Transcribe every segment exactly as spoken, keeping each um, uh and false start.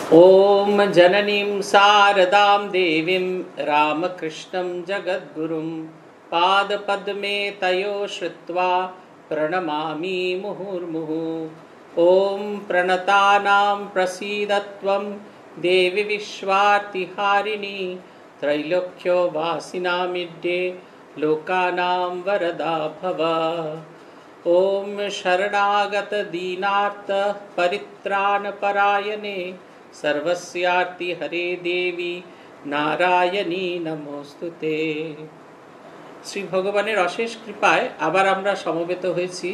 ॐ जननीं शारदां देवीं रामकृष्णं जगद्गुरुं पादपद्मे तयो श्रुत्वा प्रणमामि मुहुर्मुहुः। ॐ प्रणतानां प्रसीदत्वं देवी विश्वार्तिहारिणी त्रैलोक्यवासिनामिड्ये लोकानां वरदा भव। ॐ शरणागत दीनार्त परित्राणपरायणे सर्वस्यार्ति हरे देवी नारायणी नमोस्तुते। শ্রী ভগবানের অশেষ কৃপায় আবার আমরা সমবেত হয়েছি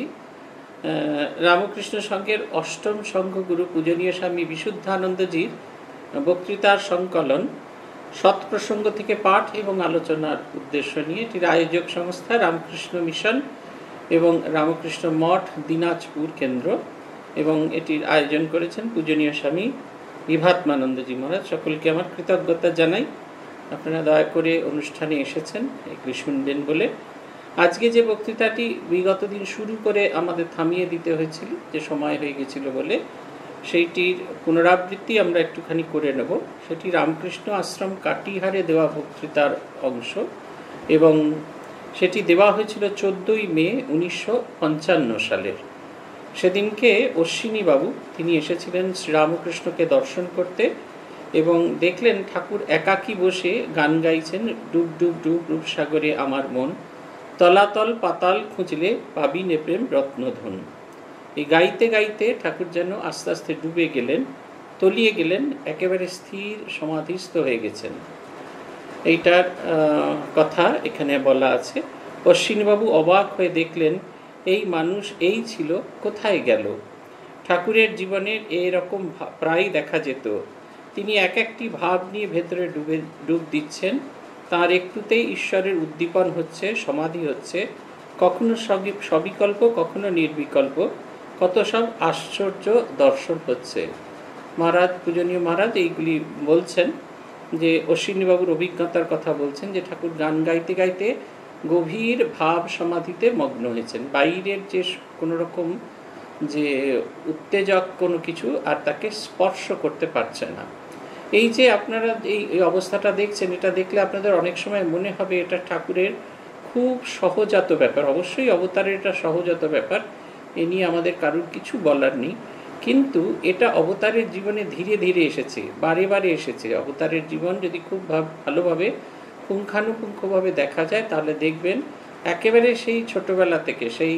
রামকৃষ্ণ সংঘের অষ্টম সংঘ গুরু পূজনীয় স্বামী বিশুদ্ধানন্দজির বক্তৃতার সংকলন সৎপ্রসঙ্গ থেকে পাঠ এবং আলোচনার উদ্দেশ্য নিয়ে। এটির আয়োজক সংস্থা রামকৃষ্ণ মিশন এবং রামকৃষ্ণ মঠ দিনাজপুর কেন্দ্র, এবং এটির আয়োজন করেছেন পূজনীয় স্বামী বিভাত্মানন্দজি মহারাজ। সকলকে আমার কৃতজ্ঞতা জানাই, আপনারা দয়া করে অনুষ্ঠানে এসেছেন এগুলি শুনবেন বলে। আজকে যে বক্তৃতাটি বিগত দিন শুরু করে আমাদের থামিয়ে দিতে হয়েছিল, যে সময় হয়ে গেছিল বলে, সেইটির পুনরাবৃত্তি আমরা একটুখানি করে নেব। সেটি রামকৃষ্ণ আশ্রম কাটিহারে দেওয়া বক্তৃতার অংশ, এবং সেটি দেওয়া হয়েছিল চোদ্দোই মে উনিশশো পঞ্চান্ন সালের। সেদিনকে অশ্বিনীবাবু তিনি এসেছিলেন শ্রীরামকৃষ্ণকে দর্শন করতে, এবং দেখলেন ঠাকুর একাকী বসে গান গাইছেন, ডুব ডুব ডুব রূপসাগরে আমার মন, তলাতল পাতাল খুঁজলে পাবি নে প্রেম রত্নধন। এই গাইতে গাইতে ঠাকুর যেন আস্তে আস্তে ডুবে গেলেন, তলিয়ে গেলেন, একেবারে স্থির সমাধিস্থ হয়ে গেছেন। এইটার কথা এখানে বলা আছে। অশ্বিনীবাবু অবাক হয়ে দেখলেন এই মানুষ এই ছিল, কোথায় গেল? ঠাকুরের জীবনের এরকম প্রায় দেখা যেত। তিনি এক একটি ভাব নিয়ে ভেতরে ডুবে ডুব দিচ্ছেন, তার একটুতেই ঈশ্বরের উদ্দীপন হচ্ছে, সমাধি হচ্ছে, কখনো সবিকল্প কখনো নির্বিকল্প, কত সব আশ্চর্য দর্শন হচ্ছে। মহারাজ, পূজনীয় মহারাজ এইগুলি বলছেন, যে অশ্বিনীবাবুর অভিজ্ঞতার কথা বলছেন, যে ঠাকুর গান গাইতে গাইতে গভীর ভাব সমাধিতে মগ্ন হয়েছেন। বাইরের যে কোনো রকম যে উত্তেজক কোনো কিছু আর তাকে স্পর্শ করতে পারছে না। এই যে আপনারা এই অবস্থাটা দেখছেন, এটা দেখলে আপনাদের অনেক সময় মনে হবে এটা ঠাকুরের খুব সহজাত ব্যাপার। অবশ্যই অবতারের এটা সহজাত ব্যাপার, এ নিয়ে আমাদের কারুর কিছু বলার নেই। কিন্তু এটা অবতারের জীবনে ধীরে ধীরে এসেছে, বারে বারে এসেছে। অবতারের জীবন যদি খুব ভালোভাবে পুঙ্খানুপুঙ্খভাবে দেখা যায়, তাহলে দেখবেন একেবারে সেই ছোটবেলা থেকে, সেই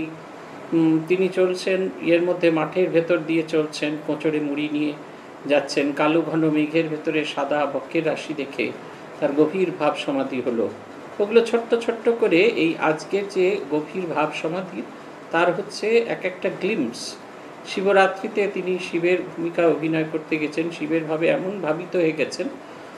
তিনি চলছেন এর মধ্যে, মাঠের ভেতর দিয়ে চলছেন, কোঁচড়ে মুড়ি নিয়ে যাচ্ছেন, কালো ঘন মেঘের ভেতরে সাদা বক্ষের রাশি দেখে তার গভীর ভাব সমাধি হলো। ওগুলো ছোট্ট ছোট্ট করে এই আজকের যে গভীর ভাব সমাধি, তার হচ্ছে এক একটা গ্লিমস। শিবরাত্রিতে তিনি শিবের ভূমিকা অভিনয় করতে গেছেন, শিবের ভাবে এমন ভাবিত হয়ে গেছেন,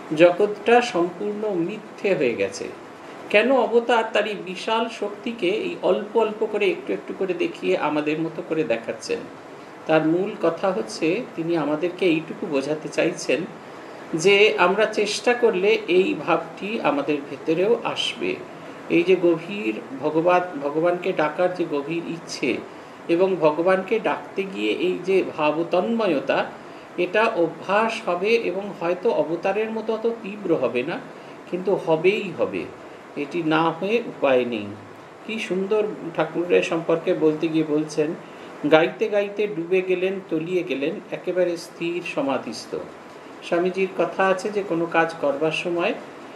জগৎটা সম্পূর্ণ মিথ্যে হয়ে গেছে। কেন অবতার তার এই বিশাল শক্তিকে এই অল্প অল্প করে একটু একটু করে দেখিয়ে আমাদের মতো করে দেখাচ্ছেন? তার মূল কথা হচ্ছে তিনি আমাদেরকে এইটুকু বোঝাতে চাইছেন যে আমরা চেষ্টা করলে এই ভাবটি আমাদের ভেতরেও আসবে। এই যে গভীর ভগবান ভগবানকে ডাকার যে গভীর ইচ্ছে, এবং ভগবানকে ডাকতে গিয়ে এই যে ভাবতন্ময়তা, এটা অভ্যাস হবে, এবং হয়তো অবতারের মতো অত তীব্র হবে না, কিন্তু হবেই হবে। এটি না হয়ে উপায় নেই। কি সুন্দর ঠাকুরের সম্পর্কে বলতে গিয়ে বলছেন, গাইতে গাইতে ডুবে গেলেন, তলিয়ে গেলেন, একেবারে স্থির সমাধিস্থ। স্বামীজির কথা আছে যে কোনো কাজ করবার সময়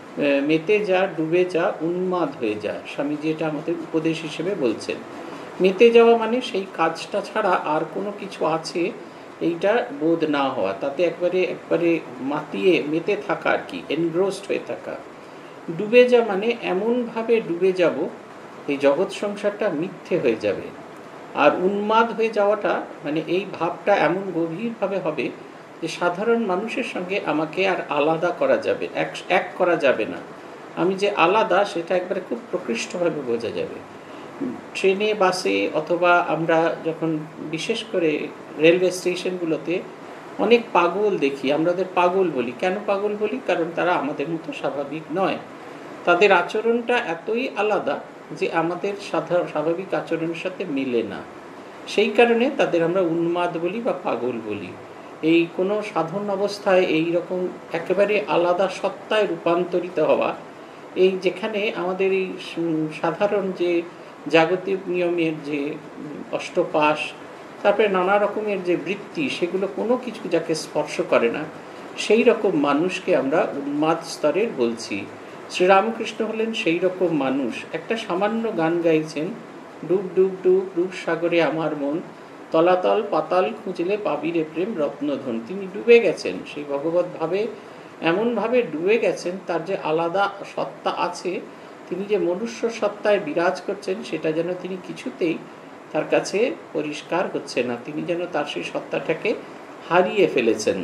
মেতে যা, ডুবে যা, উন্মাদ হয়ে যা। স্বামীজি এটা আমাদের উপদেশ হিসেবে বলছেন। মেতে যাওয়া মানে সেই কাজটা ছাড়া আর কোনো কিছু আছে এইটা বোধ না হওয়া, তাতে একবারে একবারে মাতিয়ে মেতে থাকা আর কি, এনগ্রোসড হয়ে থাকা। ডুবে যা মানে এমনভাবে ডুবে যাব এই জগৎ সংসারটা মিথ্যে হয়ে যাবে। আর উন্মাদ হয়ে যাওয়াটা মানে এই ভাবটা এমন গভীরভাবে হবে যে সাধারণ মানুষের সঙ্গে আমাকে আর আলাদা করা যাবে, এক এক করা যাবে না। আমি যে আলাদা সেটা একবারে খুব প্রকৃষ্টভাবে বোঝা যাবে। ট্রেনে, বাসে, অথবা আমরা যখন বিশেষ করে রেলওয়ে স্টেশনগুলোতে অনেক পাগল দেখি, আমরা ওদের পাগল বলি। কেন পাগল বলি? কারণ তারা আমাদের মতো স্বাভাবিক নয়। তাদের আচরণটা এতই আলাদা যে আমাদের সাধারণ স্বাভাবিক আচরণের সাথে মেলে না। সেই কারণে তাদের আমরা উন্মাদ বলি বা পাগল বলি। এই কোনো সাধন অবস্থায় এই রকম একেবারে আলাদা সত্তায় রূপান্তরিত হওয়া, এই যেখানে আমাদের এই সাধারণ যে জাগতিক নিয়মের যে অষ্টপাশ, তারপরে নানা রকমের যে বৃত্তি, সেগুলো কোনো কিছু যাকে স্পর্শ করে না, সেই রকম মানুষকে আমরা উন্মাদ স্তরের বলছি। শ্রীরামকৃষ্ণ হলেন সেই রকম মানুষ। একটা সামান্য গান গাইছেন, ডুব ডুব ডুব ডুব সাগরে আমার মন, তলাতল পাতাল খুঁজলে পাবি রে প্রেম রত্নধন। তিনি ডুবে গেছেন সেই ভগবত ভাবে, এমনভাবে ডুবে গেছেন, তার যে আলাদা সত্তা আছে, তিনি যে মনুষ্য সত্তায় বিরাজ করছেন, সেটা যেন তিনি কিছুতেই তার কাছে পরিষ্কার হচ্ছে না। তিনি যেন তার সেই সত্তাটাকে হারিয়ে ফেলেছেন।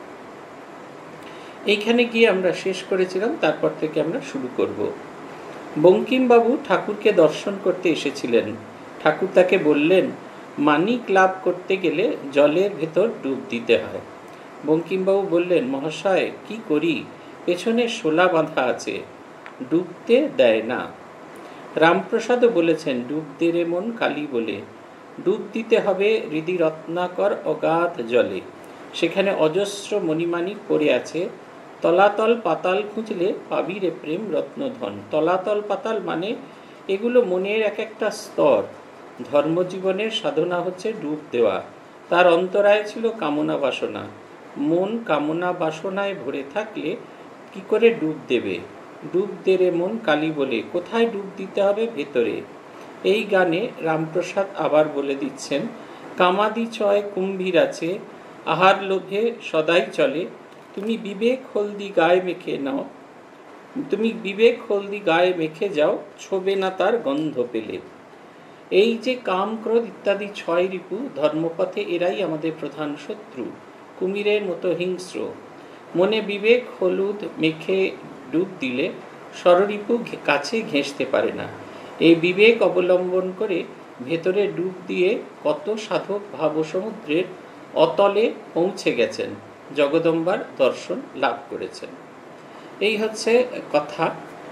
এইখানে গিয়ে আমরা শেষ করেছিলাম, তারপর থেকে আমরা শুরু করব। বঙ্কিমবাবু ঠাকুরকে দর্শন করতে এসেছিলেন। ঠাকুর তাকে বললেন, মানিক লাভ করতে গেলে জলের ভেতর ডুব দিতে হয়। বঙ্কিমবাবু বললেন, মহাশয় কি করি, পেছনে শোলা বাঁধা আছে, ডুবতে দেয় না। রামপ্রসাদও বলেছেন, ডুব দে রে মন কালী বলে, ডুব দিতে হবে হৃদি রত্নাকর অগাধ জলে, সেখানে অজস্র মণিমাণিক পড়ে আছে, তলাতল পাতাল খুঁজলে পাবি রে প্রেম রত্নধন। তলাতল পাতাল মানে এগুলো মনের এক একটা স্তর। ধর্মজীবনের সাধনা হচ্ছে ডুব দেওয়া। তার অন্তরায় ছিল কামনা বাসনা। মন কামনা বাসনায় ভরে থাকলে কি করে ডুব দেবে? ডুব দে রে মন কালী বলে, কোথায় ডুব দিতে হবে? ভেতরে। এই গানে রামপ্রসাদ আবার বলে দিচ্ছেন, কামাদি ছয় কুম্ভীর আছে, আহার লোভে সদাই চলে, তুমি বিবেক হলদি গায়ে মেখে নাও, তুমি বিবেক হলদি গায়ে মেখে যাও, ছোবে না তার গন্ধ পেলে। এই যে কাম ক্রোধ ইত্যাদি ছয় রিপু, ধর্মপথে এরাই আমাদের প্রধান শত্রু, কুমিরের মতো হিংস্র। মনে বিবেক হলুদ মেখে ডুব দিলে ষড়রিপু কাছে ঘেঁষতে পারে না। এই বিবেক অবলম্বন করে ভেতরে ডুব দিয়ে কত সাধক ভাবসমুদ্রের অতলে পৌঁছে গেছেন, জগদম্বার দর্শন লাভ করেছেন। এই হচ্ছে কথা।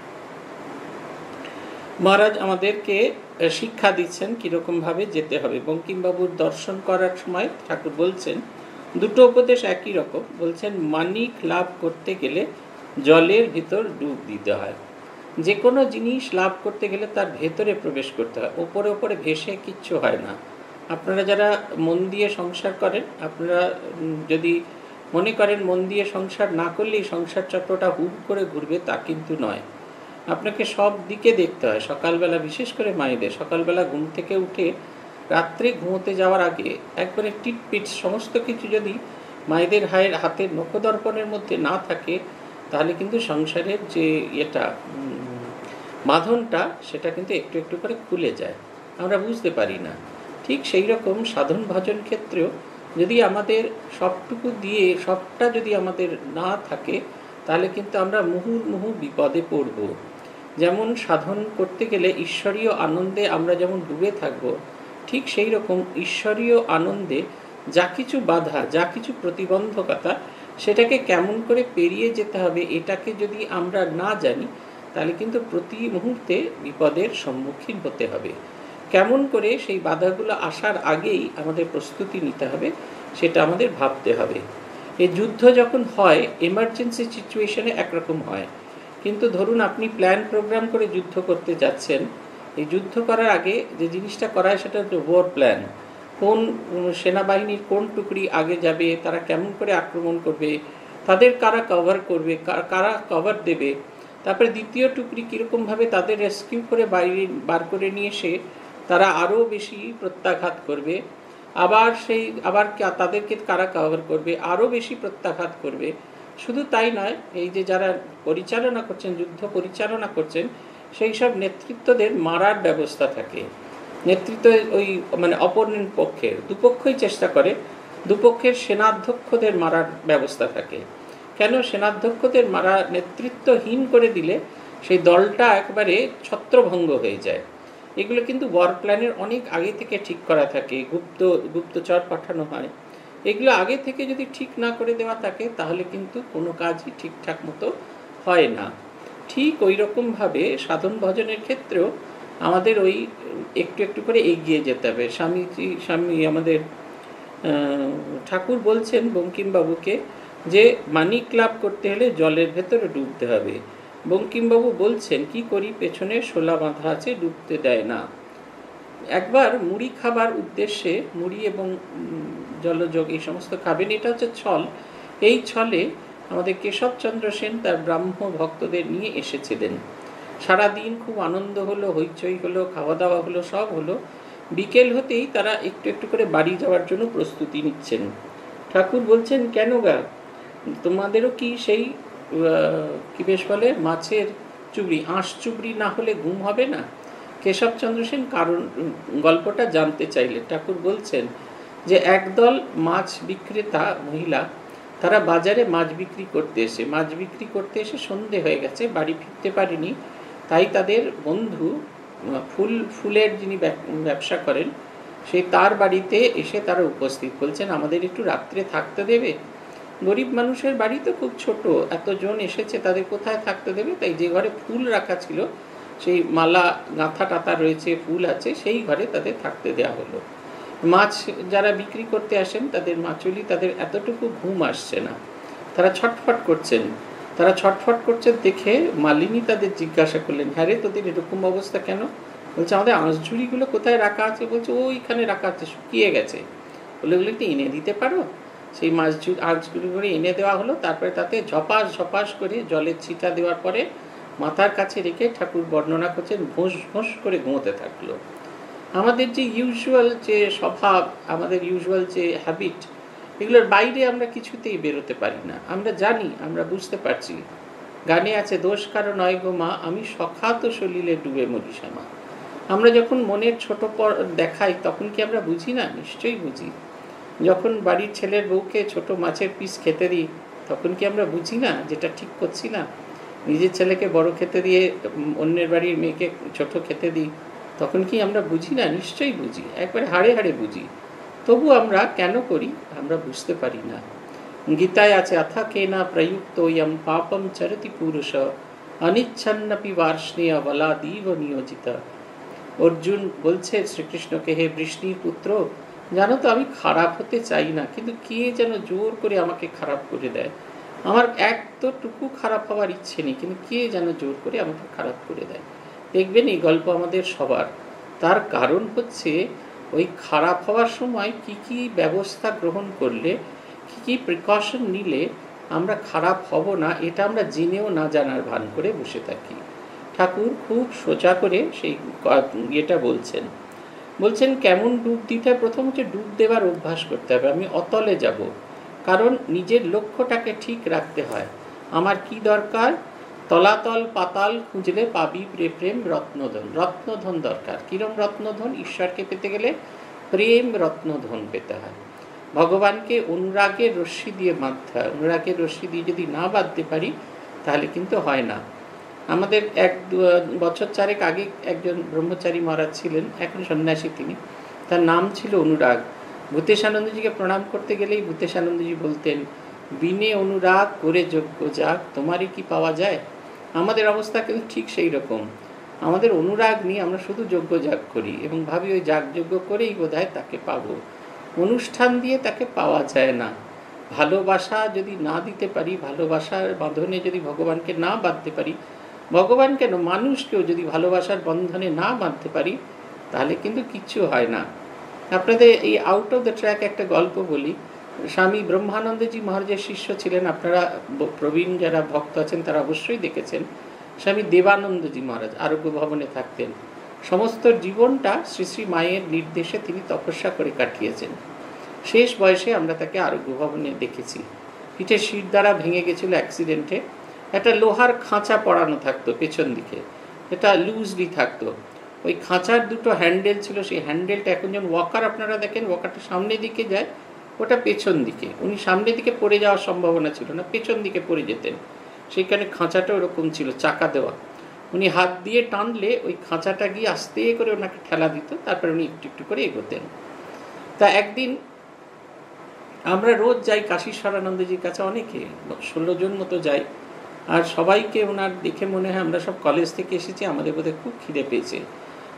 মহারাজ আমাদেরকে শিক্ষা দিচ্ছেন কিরকম ভাবে যেতে হবে। বঙ্কিমবাবুর দর্শন করার সময় ঠাকুর বলছেন দুটো উপদেশ একই রকম। বলছেন, মানিক লাভ করতে গেলে জলের ভিতর ডুব দিতে হয়। যে কোনো জিনিস লাভ করতে গেলে তার ভেতরে প্রবেশ করতে হয়, ওপরে ওপরে ভেসে কিচ্ছু হয় না। আপনারা যারা মন দিয়ে সংসার করেন, আপনারা যদি মনে করেন মন দিয়ে সংসার না করলেই সংসার চক্রটা হুপ করে ঘুরবে, তা কিন্তু নয়। আপনাকে সব দিকে দেখতে হয়। সকালবেলা, বিশেষ করে মায়েদের, সকালবেলা ঘুম থেকে উঠে রাত্রে ঘুমোতে যাওয়ার আগে একবারে টিটপিট সমস্ত কিছু যদি মায়েদের হায়ের হাতের নখদর্পণের মধ্যে না থাকে, তাহলে কিন্তু সংসারের যে এটা বাঁধনটা, সেটা কিন্তু একটু একটু করে খুলে যায়, আমরা বুঝতে পারি না। ঠিক সেই রকম সাধন ভজন ক্ষেত্রেও যদি আমাদের সবটুকু দিয়ে সবটা যদি আমাদের না থাকে, তাহলে কিন্তু আমরা মুহুর্মুহু বিপদে পড়ব। যেমন সাধন করতে গেলে ঈশ্বরীয় আনন্দে আমরা যেমন ডুবে থাকব, ঠিক সেই রকম ঈশ্বরীয় আনন্দে যা কিছু বাধা, যা কিছু প্রতিবন্ধকতা, সেটাকে কেমন করে পেরিয়ে যেতে হবে, এটাকে যদি আমরা না জানি, তাহলে কিন্তু প্রতি মুহূর্তে বিপদের সম্মুখীন হতে হবে। কেমন করে সেই বাধাগুলো আসার আগেই আমাদের প্রস্তুতি নিতে হবে, সেটা আমাদের ভাবতে হবে। এই যুদ্ধ যখন হয়, এমার্জেন্সি সিচুয়েশনে একরকম হয়, কিন্তু ধরুন আপনি প্ল্যান প্রোগ্রাম করে যুদ্ধ করতে যাচ্ছেন, এই যুদ্ধ করার আগে যে জিনিসটা করা হয় সেটা হচ্ছে ওয়ার প্ল্যান। কোন সেনাবাহিনীর কোন টুকরি আগে যাবে, তারা কেমন করে আক্রমণ করবে, তাদের কারা কভার করবে, কারা কভার দেবে, তারপরে দ্বিতীয় টুকরি কীরকমভাবে তাদের রেস্কিউ করে বাইরে বার করে নিয়ে এসে তারা আরও বেশি প্রত্যাঘাত করবে, আবার সেই আবার তাদেরকে কারা কভার করবে, আরও বেশি প্রত্যাঘাত করবে। শুধু তাই নয়, এই যে যারা পরিচালনা করছেন, যুদ্ধ পরিচালনা করছেন, সেই সব নেতৃত্বদের মারার ব্যবস্থা থাকে। নেতৃত্ব ওই মানে অপর পক্ষের দুপক্ষই চেষ্টা করে, দুপক্ষের সেনাধ্যক্ষদের মারার ব্যবস্থা থাকে। কেন? সেনাধ্যক্ষদের মারা নেতৃত্বহীন করে দিলে সেই দলটা একবারে ছত্রভঙ্গ হয়ে যায়। এগুলো কিন্তু ওয়ার প্ল্যানের অনেক আগে থেকে ঠিক করা থাকে, গুপ্ত গুপ্তচর পাঠানো হয়। এগুলো আগে থেকে যদি ঠিক না করে দেওয়া থাকে, তাহলে কিন্তু কোনো কাজই ঠিকঠাক মতো হয় না। ঠিক ওই রকমভাবে সাধন ভজনের ক্ষেত্রেও আমাদের ওই একটু একটু করে এগিয়ে যেতে হবে। স্বামীজি স্বামী আমাদের ঠাকুর বলছেন বঙ্কিমবাবুকে যে মানিক লাভ করতে হলে জলের ভেতরে ডুবতে হবে। বঙ্কিমবাবু বলছেন কি করি, পেছনে শোলা বাঁধা আছে, ডুবতে দেয় না। একবার মুড়ি খাবার উদ্দেশ্যে, মুড়ি এবং জলযোগ এই সমস্ত খাবেন, এটা হচ্ছে ছল। এই ছলে আমাদের কেশবচন্দ্র সেন তার ব্রাহ্ম ভক্তদের নিয়ে এসেছিলেন। সারাদিন খুব আনন্দ হলো, হইচই হলো, খাওয়া দাওয়া হলো, সব হলো। বিকেল হতেই তারা একটু একটু করে বাড়ি যাওয়ার জন্য প্রস্তুতি নিচ্ছেন। ঠাকুর বলছেন, কেন গা, তোমাদেরও কি সেই কি বেশ বলে মাছের চুবড়ি, আঁশ চুবড়ি না হলে ঘুম হবে না? কেশবচন্দ্র সেন কারণ গল্পটা জানতে চাইলে ঠাকুর বলছেন যে একদল মাছ বিক্রেতা মহিলা, তারা বাজারে মাছ বিক্রি করতে এসে মাছ বিক্রি করতে এসে সন্ধে হয়ে গেছে, বাড়ি ফিরতে পারেনি। তাই তাদের বন্ধু ফুল ফুলের যিনি ব্যবসা করেন সেই তার বাড়িতে এসে তারা উপস্থিত। বলছেন, আমাদের একটু রাত্রে থাকতে দেবে? গরিব মানুষের বাড়ি তো খুব ছোট, এতজন এসেছে, তাদের কোথায় থাকতে দেবে? তাই যে ঘরে ফুল রাখা ছিল, সেই মালা গাঁথা টাথা রয়েছে, ফুল আছে, সেই ঘরে তাদের থাকতে দেওয়া হলো। মাছ যারা বিক্রি করতে আসেন তাদের মাছুলি, তাদের এতটুকু ঘুম আসছে না, তারা ছটফট করছেন। তারা ছটফট করছেন দেখে মালিনী তাদের জিজ্ঞাসা করলেন, হ্যাঁ রে, তোদের এরকম অবস্থা কেন? বলছে, আমাদের আঁশঝুড়িগুলো কোথায় রাখা আছে? বলছে, ওইখানে রাখা আছে, শুকিয়ে গেছে। বলে ওগুলো একটু এনে দিতে পারো? সেই মাছ আঁশঝুড়ি করে এনে দেওয়া হলো। তারপরে তাতে ঝপাস ঝপাস করে জলের ছিটা দেওয়ার পরে মাথার কাছে রেখে ঠাকুর বর্ণনা করছেন, ভোঁস ভোঁস করে ঘুমোতে থাকলো। আমাদের যে ইউজুয়াল যে স্বভাব, আমাদের ইউজুয়াল যে হ্যাবিট, এগুলোর বাইরে আমরা কিছুতেই বেরোতে পারি না। আমরা জানি, আমরা বুঝতে পারছি। গানে আছে, দোষ কারো নয় গো মা, আমি সখাত সলিলে ডুবে মরি শ্যামা। আমরা যখন মনের ছোট দেখাই তখন কি আমরা বুঝি না? নিশ্চয়ই বুঝি। যখন বাড়ির ছেলের বউকে ছোট মাছের পিস খেতে দিই তখন কি আমরা বুঝি না যেটা ঠিক করছি না? নিজের ছেলেকে বড় খেতে দিয়ে অন্যের বাড়ির মেয়েকে ছোট খেতে দিই তখন কি আমরা বুঝি না? নিশ্চয়ই বুঝি, একবারে হাড়ে হাড়ে বুঝি। তবু আমরা কেন করি আমরা বুঝতে পারি না। গীতায় আছে, অথা কেনা প্রযুক্ত ইয়ম পাপম চরতি পুরুষ অনিচ্ছন্নপি বার্ষ্ণেয় বলাদীব নিয়োজিত। অর্জুন বলছে শ্রীকৃষ্ণকে, হে বৃষ্ণির পুত্র, জানো তো আমি খারাপ হতে চাই না, কিন্তু কে যেন জোর করে আমাকে খারাপ করে দেয়। আমার একটুকু খারাপ হওয়ার ইচ্ছে নেই, কিন্তু কে যেন জোর করে আমাকে খারাপ করে দেয়। দেখবেন এই গল্প আমাদের সবার। তার কারণ হচ্ছে ওই খারাপ হওয়ার সময় কি কি ব্যবস্থা গ্রহণ করলে, কি কি প্রিকশন নিলে আমরা খারাপ হব না, এটা আমরা জেনেও না জানার ভান করে বসে থাকি। ঠাকুর খুব সোজা করে সেই ইয়েটা বলছেন। বলছেন কেমন ডুব দিতে হয়? প্রথম হচ্ছে ডুব দেওয়ার অভ্যাস করতে হবে। আমি অতলে যাব, কারণ নিজের লক্ষ্যটাকে ঠিক রাখতে হয়। আমার কি দরকার? তলাতল পাতাল খুঁজলে পাবি প্রেম রত্নধন। রত্নধন দরকার। কিরম রত্নধন? ঈশ্বরকে পেতে গেলে প্রেম রত্নধন পেতে হয়। ভগবানকে অনুরাগের রশ্মি দিয়ে বাঁধতে হয়। অনুরাগের রশ্মি দিয়ে যদি না বাঁধতে পারি তাহলে কিন্তু হয় না। আমাদের এক বছর চারেক আগে একজন ব্রহ্মচারী মহারাজ ছিলেন, এখন সন্ন্যাসী তিনি। তার নাম ছিল অনুরাগ। ভূতেশানন্দজিকে প্রণাম করতে গেলেই ভূতেশানন্দজি বলতেন, বিনে অনুরাগ করে যোগ্য যাগ তোমারই কি পাওয়া যায়? আমাদের অবস্থা কিন্তু ঠিক সেই রকম। আমাদের অনুরাগ নিয়ে আমরা শুধু যজ্ঞ যাগ করি এবং ভাবি ওই যাগযজ্ঞ করেই বোধহয় তাকে পাবো। অনুষ্ঠান দিয়ে তাকে পাওয়া যায় না। ভালোবাসা যদি না দিতে পারি, ভালোবাসার বাঁধনে যদি ভগবানকে না বাঁধতে পারি, ভগবান কেন মানুষকেও যদি ভালোবাসার বন্ধনে না বাঁধতে পারি তাহলে কিন্তু কিচ্ছু হয় না। আপনাদের এই আউট অফ দ্য ট্র্যাক একটা গল্প বলি। স্বামী ব্রহ্মানন্দজি মহারাজের শিষ্য ছিলেন, আপনারা প্রবীণ যারা ভক্ত আছেন তারা অবশ্যই দেখেছেন। স্বামী দেবানন্দজি মহারাজ আরোগ্য ভবনে থাকতেন। সমস্ত জীবনটা শ্রী শ্রী মায়ের নির্দেশে তিনি তপস্যা করে কাটিয়েছেন। শেষ বয়সে আমরা তাকে আরোগ্য ভবনে দেখেছি। পিঠে শির দ্বারা ভেঙে গেছিল অ্যাক্সিডেন্টে। একটা লোহার খাঁচা পড়ানো থাকতো পেছন দিকে, এটা লুজলি থাকতো। ওই খাঁচার দুটো হ্যান্ডেল ছিল, সেই হ্যান্ডেলটা এখন যেমন ওয়াকার আপনারা দেখেন ওয়াকারটা সামনের দিকে যায়, ওটা পেছন দিকে। উনি সামনের দিকে পড়ে যাওয়ার সম্ভাবনা ছিল না, পেছন দিকে পড়ে যেতেন। সেইখানে খাঁচাটা ওরকম ছিল, চাকা দেওয়া। উনি হাত দিয়ে টানলে ওই খাঁচাটা গিয়ে আস্তে করে ওনাকে ঠেলা দিত, তারপরে উনি একটু একটু করে এগোতেন। তা একদিন আমরা রোজ যাই কাশীশ্বরানন্দজির কাছে, অনেকে ষোলো জন মতো যাই। আর সবাইকে ওনার দেখে মনে হয় আমরা সব কলেজ থেকে এসেছি, আমাদের বোধহয় খুব খিদে পেয়েছে।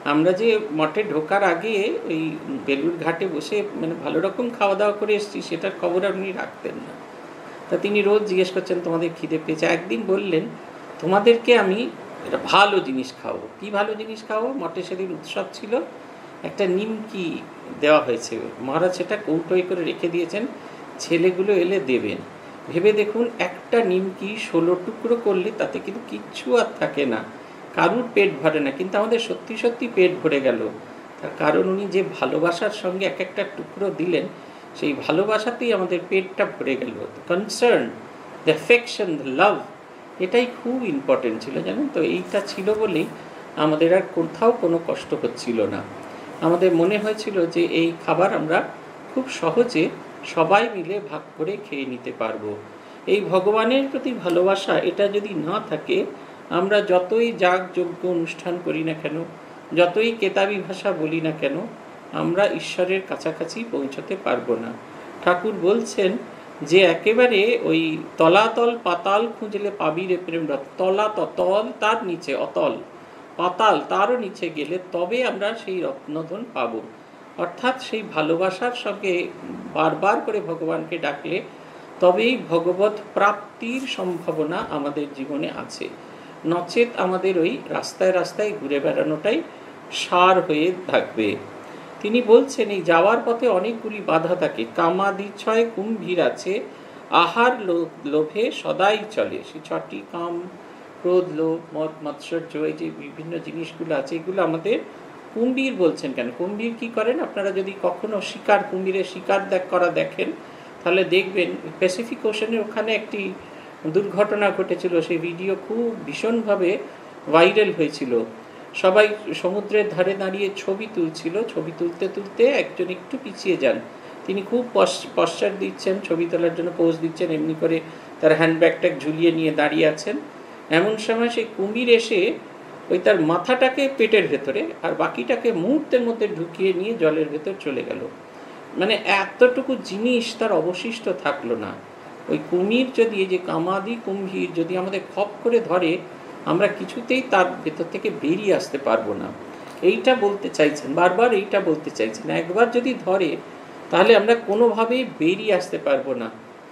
আমরা যে মঠে ঢোকার আগে ওই বেলুড় ঘাটে বসে মানে ভালো রকম খাওয়া দাওয়া করে এসেছি সেটার খবর আপনি রাখতেন না। তা তিনি রোজ জিজ্ঞেস করছেন তোমাদের খিদে পেয়েছে। একদিন বললেন তোমাদেরকে আমি একটা ভালো জিনিস খাওয়াবো। কী ভালো জিনিস খাওয়াবো? মঠে সেদিন উৎসব ছিল, একটা নিমকি দেওয়া হয়েছে, মহারাজ সেটা কৌটোয় করে রেখে দিয়েছেন, ছেলেগুলো এলে দেবেন। ভেবে দেখুন, একটা নিমকি ষোলো টুকরো করলে তাতে কিন্তু কিচ্ছু আর থাকে না, কারুর পেট ভরে না, কিন্তু আমাদের সত্যি সত্যি পেট ভরে গেল। তার কারণ উনি যে ভালোবাসার সঙ্গে এক একটা টুকরো দিলেন, সেই ভালোবাসাতেই আমাদের পেটটা ভরে গেল। Concern, the affection, the love, এটাই খুব ইম্পর্টেন্ট ছিল, জানেন তো। এইটা ছিল বলেই আমাদের আর কোথাও কোনো কষ্ট হচ্ছিল না। আমাদের মনে হয়েছিল যে এই খাবার আমরা খুব সহজে সবাই মিলে ভাগ করে খেয়ে নিতে পারবো। এই ভগবানের প্রতি ভালোবাসা, এটা যদি না থাকে, আমরা যতই যাগযজ্ঞ অনুষ্ঠান করি না কেন, যতই কেতাবি ভাষা বলি না কেন, আমরা ঈশ্বরের কাছাকাছি পৌঁছতে পারবো না। ঠাকুর বলছেন যে একেবারে ওই তলাতল পাতাল খুঁজলে পাবি রে প্রেম রত্ন। তলা তল, তার নিচে অতল, পাতাল তারও নিচে গেলে তবে আমরা সেই রত্নধন পাব। অর্থাৎ সেই ভালোবাসার সঙ্গে বারবার করে ভগবানকে ডাকলে তবেই ভগবত প্রাপ্তির সম্ভাবনা আমাদের জীবনে আছে। নচেত আমাদের ওই রাস্তায় রাস্তায় ঘুরে বেড়ানোটাই সার হয়ে থাকবে। তিনি বলছেন এই যাওয়ার পথে অনেকগুলি বাধা থাকে। কামাদিচ্ছয় কুম্ভীর আছে, আহার লোভে সদাই চলে। সে ছটি কাম, ক্রোধ, লোভ, মদ, মাৎসর্য, এই যে বিভিন্ন জিনিসগুলো আছে, এগুলো আমাদের কুম্ভীর বলছেন কেন? কুম্ভীর কি করেন? আপনারা যদি কখনো শিকার, কুম্ভীরের শিকার দেখ করা দেখেন, তাহলে দেখবেন প্যাসিফিক ওশানের ওখানে একটি দুর্ঘটনা ঘটেছিল। সেই ভিডিও খুব ভীষণভাবে ভাইরাল হয়েছিল। সবাই সমুদ্রের ধারে দাঁড়িয়ে ছবি তুলছিল। ছবি তুলতে তুলতে একজন একটু পিছিয়ে যান, তিনি খুব পশ্চাৎ দিচ্ছেন, ছবি তোলার জন্য পোজ দিচ্ছেন, এমনি করে তার হ্যান্ডব্যাগটা ঝুলিয়ে নিয়ে দাঁড়িয়ে আছেন। এমন সময় সেই কুমির এসে ওই তার মাথাটাকে পেটের ভেতরে আর বাকিটাকে মুহূর্তের মধ্যে ঢুকিয়ে নিয়ে জলের ভেতর চলে গেল। মানে এতটুকু জিনিস তার অবশিষ্ট থাকলো না। ওই কুমির যদি, এই যে কামাদি কুম্ভীর যদি আমাদের খপ করে ধরে, আমরা কিছুতেই তার ভেতর থেকে বেরিয়ে আসতে পারবো না। এইটা বলতে চাইছেন, বারবার এইটা বলতে চাইছেন। একবার যদি ধরে তাহলে আমরা কোনোভাবেই বেরিয়ে আসতে পারবো না।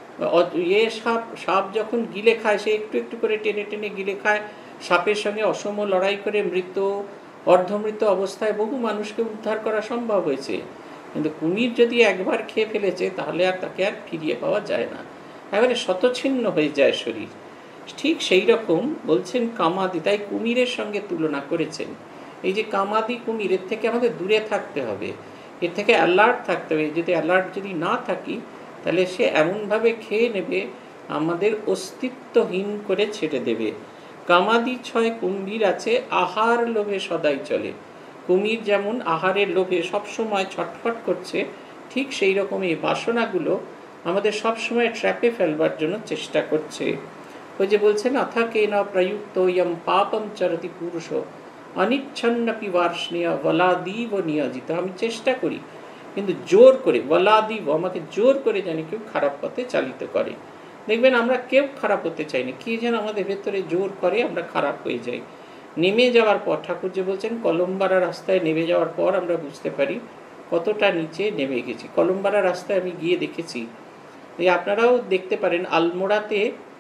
এ সাপ সাপ যখন গিলে খায়, সে একটু একটু করে টেনে টেনে গিলে খায়। সাপের সঙ্গে অসম লড়াই করে মৃত, অর্ধমৃত অবস্থায় বহু মানুষকে উদ্ধার করা সম্ভব হয়েছে। কিন্তু কুমির যদি একবার খেয়ে ফেলেছে, তাহলে আর তাকে আর ফিরিয়ে পাওয়া যায় না, একেবারে শতচ্ছিন্ন হয়ে যায় শরীর। ঠিক সেই রকম বলছেন কামাদি, তাই কুমিরের সঙ্গে তুলনা করেছেন। এই যে কামাদি কুমির, এর থেকে আমাদের দূরে থাকতে হবে, এর থেকে অ্যালার্ট থাকতে হবে। যদি অ্যালার্ট যদি না থাকি, তাহলে সে এমনভাবে খেয়ে নেবে, আমাদের অস্তিত্বহীন করে ছেড়ে দেবে। কামাদি ছয় কুম্ভীর আছে, আহার লোভে সদাই চলে। কুমির যেমন আহারের লোভে সবসময় ছটফট করছে, ঠিক সেই রকম এই বাসনাগুলো আমাদের সবসময় ট্র্যাপে ফেলবার জন্য চেষ্টা করছে। ওই যে বলছেন অথাকে না প্রযুক্ত ইয়ম পাপম চরতি পুরুষ অনিচ্ছন্নপি বার্ষ্ণীয় বলাদিব নিয়োজিত। আমি চেষ্টা করি, কিন্তু জোর করে, বলাদিব, আমাকে জোর করে জানি কেউ খারাপ পথে চালিত করে। দেখবেন আমরা কেউ খারাপ হতে চাই না, কে যেন আমাদের ভেতরে জোর করে আমরা খারাপ হয়ে যাই। নেমে যাওয়ার পর, ঠাকুর যে বলছেন কলমবাড়া রাস্তায় নেমে যাওয়ার পর আমরা বুঝতে পারি কতটা নিচে নেমে গেছি। কলমবাড়া রাস্তায় আমি গিয়ে দেখেছি, এই আপনারাও দেখতে পারেন, আলমোড়াতে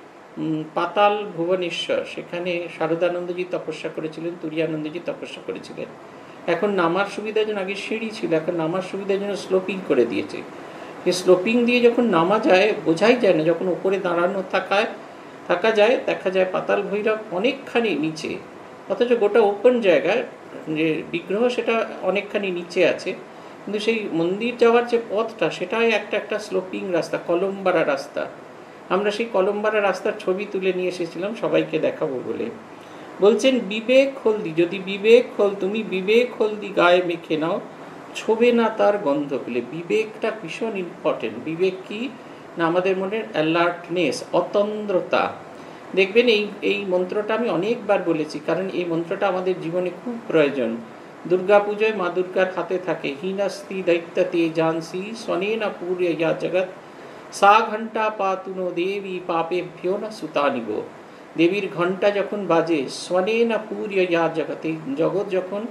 পাতাল ভুবনেশ্বর, সেখানে শারদানন্দজি তপস্যা করেছিলেন, তুরিয়ানন্দজি তপস্যা করেছিলেন। এখন নামার সুবিধার জন্য, আগে সিঁড়ি ছিল, এখন নামার সুবিধার জন্য স্লোপিং করে দিয়েছে। এই স্লোপিং দিয়ে যখন নামা যায় বোঝাই যায় না, যখন উপরে দাঁড়ানো থাকায় থাকা যায় দেখা যায় পাতাল ভৈরব অনেকখানি নিচে, অথচ গোটা ওপেন জায়গায় যে বিগ্রহ সেটা অনেকখানি নিচে আছে, কিন্তু সেই মন্দির যাওয়ার যে পথটা সেটাই একটা একটা স্লোপিং রাস্তা, কলমবাড়া রাস্তা। আমরা সেই কলমবাড়া রাস্তার ছবি তুলে নিয়ে এসেছিলাম সবাইকে দেখাবো বলে। বলছেন বিবেক হলদি, যদি বিবেক হল, তুমি বিবেক হলদি গায়ে মেখে নাও, ছোবে না তার গন্ধ পেলে। বিবেকটা ভীষণ ইম্পর্টেন্ট। বিবেক কি না, আমাদের মনের অ্যালার্টনেস, অতন্দ্রতা। দেখবেন এই এই মন্ত্রটা আমি অনেকবার বলেছি, কারণ এই মন্ত্রটা আমাদের জীবনে খুব প্রয়োজন। দুর্গা পুজোয় মা দুর্গার হাতে থাকে, হীনাস্তি দৈত্যতে জানসি স্বনেনা পূর্য ইয়া জগৎ, সা ঘণ্টা পাতুনো দেবী পাপেভ্যো না সুতানিব। দেবীর ঘণ্টা যখন বাজে, স্বনেনা পূর্য ইয়া জগৎ, এই জগৎ যখন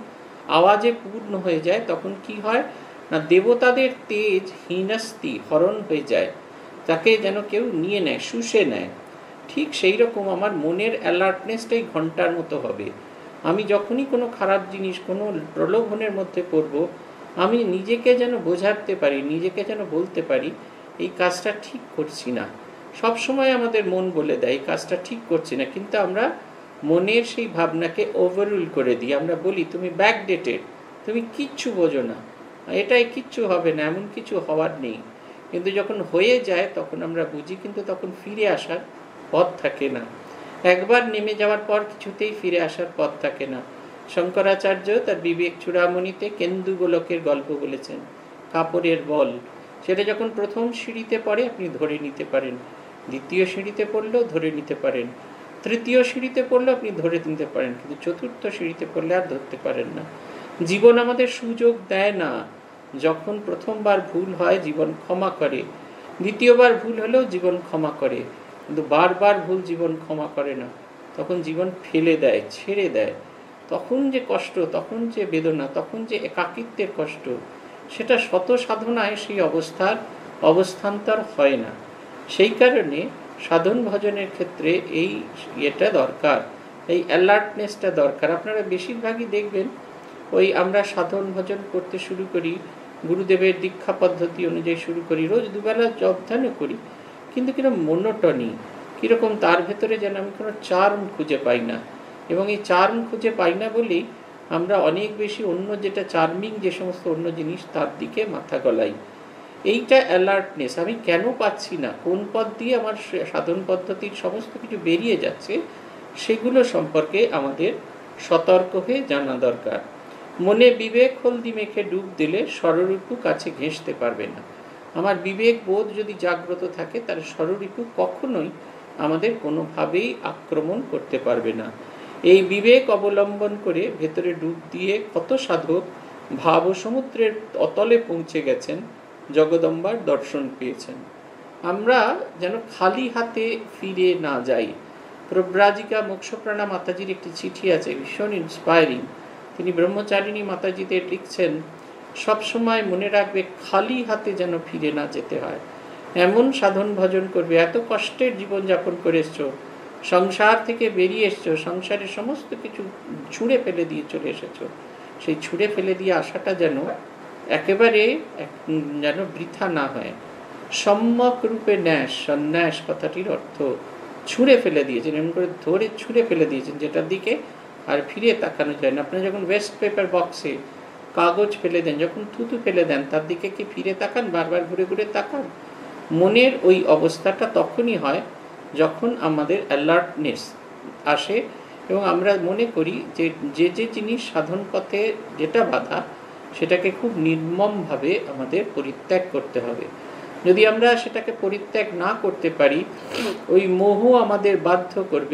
আওয়াজে পূর্ণ হয়ে যায়, তখন কি হয় না দেবতাদের তেজ হীনস্তি হরণ হয়ে যায়, তাকে যেন কেউ নিয়ে নেয়, শুষে নেয়। ঠিক সেই রকম আমার মনের অ্যালার্টনেসটাই ঘন্টার মতো হবে। আমি যখনই কোনো খারাপ জিনিস, কোনো প্রলোভনের মধ্যে পড়ব, আমি নিজেকে যেন বোঝাতে পারি, নিজেকে যেন বলতে পারি এই কাজটা ঠিক করছি না। সব সময় আমাদের মন বলে দেয় এই কাজটা ঠিক করছি না, কিন্তু আমরা মনের সেই ভাবনাকে ওভাররুল করে দিই। আমরা বলি তুমি ব্যাকডেটেড, তুমি কিচ্ছু বোঝো না, এটাই কিচ্ছু হবে না, এমন কিছু হওয়ার নেই। কিন্তু যখন হয়ে যায় তখন আমরা বুঝি, কিন্তু তখন ফিরে আসার পথ থাকে না। একবার নেমে যাওয়ার পর কিছুতেই ফিরে আসার পথ থাকে না। শঙ্করাচার্য তার বিবেক চূড়ামণিতে কেন্দু গোলকের গল্প বলেছেন, কাপড়ের বল। সেটা যখন প্রথম সিঁড়িতে পড়ে আপনি ধরে নিতে পারেন, দ্বিতীয় সিঁড়িতে পড়লেও ধরে নিতে পারেন, তৃতীয় সিঁড়িতে পড়লেও আপনি ধরে নিতে পারেন, কিন্তু চতুর্থ সিঁড়িতে পড়লে আর ধরতে পারেন না। জীবন আমাদের সুযোগ দেয় না। যখন প্রথমবার ভুল হয় জীবন ক্ষমা করে, দ্বিতীয়বার ভুল হলেও জীবন ক্ষমা করে, কিন্তু বারবার ভুল জীবন ক্ষমা করে না। তখন জীবন ফেলে দেয়, ছেড়ে দেয়। তখন যে কষ্ট, তখন যে বেদনা, তখন যে একাকিত্বের কষ্ট, সেটা শত সাধনায় সেই অবস্থার অবস্থান্তর হয় না। সেই কারণে সাধন ভজনের ক্ষেত্রে এই এটা দরকার, এই অ্যালার্টনেসটা দরকার। আপনারা বেশিরভাগই দেখবেন ওই আমরা সাধন ভজন করতে শুরু করি, গুরুদেবের দীক্ষা পদ্ধতি অনুযায়ী শুরু করি, রোজ দুবেলা জপ ধ্যানও করি, কিন্তু কিরকম মনোটনি, কীরকম তার ভেতরে যেন আমি কোনো চার্ম খুঁজে পাই না। এবং এই চার্ম খুঁজে পাই না বলেই আমরা অনেক বেশি অন্য যেটা চার্মিং যে সমস্ত অন্য জিনিস তার দিকে মাথা গলাই। এইটা অ্যালার্টনেস আমি কেন পাচ্ছি না, কোন পথ দিয়ে আমার সাধন পদ্ধতির সমস্ত কিছু বেরিয়ে যাচ্ছে, সেগুলো সম্পর্কে আমাদের সতর্ক হয়ে জানা দরকার। মনে বিবেক হলদি মেখে ডুব দিলে ষড়রিপু কাছে ঘেঁষতে পারবে না। আমার বিবেক বোধ যদি জাগ্রত থাকে তাহলে ষড়রিপু কখনোই আমাদের কোনোভাবেই আক্রমণ করতে পারবে না। এই বিবেক অবলম্বন করে ভেতরে ডুব দিয়ে কত সাধক ভাব সমুদ্রের অতলে পৌঁছে গেছেন, জগদম্বার দর্শন পেয়েছেন। আমরা যেন খালি হাতে ফিরে না যাই। প্রব্রাজিকা মোক্ষপ্রাণা মাতাজির একটি চিঠি আছে, ভীষণ ইন্সপায়ারিং। তিনি ব্রহ্মচারিণী মাতাজিদের লিখছেন, সবসময় মনে রাখবে খালি হাতে যেন ফিরে না যেতে হয়। এমন সাধন ভজন করবে, এত কষ্টের জীবনযাপন করে এসছো, সংসার থেকে বেরিয়ে এসছো, সংসারের সমস্ত কিছু ছুঁড়ে ফেলে দিয়ে চলে এসেছো, সেই ছুঁড়ে ফেলে দিয়ে আসাটা যেন একেবারে যেন বৃথা না হয়। সম্যক রূপে ন্যাস, সন্ন্যাস কথাটির অর্থ ছুঁড়ে ফেলে দিয়েছেন, এমন করে ধরে ছুঁড়ে ফেলে দিয়েছেন যেটার দিকে আর ফিরে তাকানো যায় না। আপনারা যখন ওয়েস্ট পেপার বক্সে কাগজ ফেলে দেন, যখন থুতু ফেলে দেন, তার দিকে কি ফিরে তাকান, বারবার ঘুরে ঘুরে তাকান? মনের ওই অবস্থাটা তখনই হয় যখন আমাদের অ্যালার্টনেস আসে এবং আমরা মনে করি যে যে যে জিনিস সাধন পথে যেটা বাধা, সেটাকে খুব নির্মমভাবে আমাদের পরিত্যাগ করতে হবে। যদি আমরা সেটাকে পরিত্যাগ না করতে পারি, ওই মোহ আমাদের বাধ্য করবে,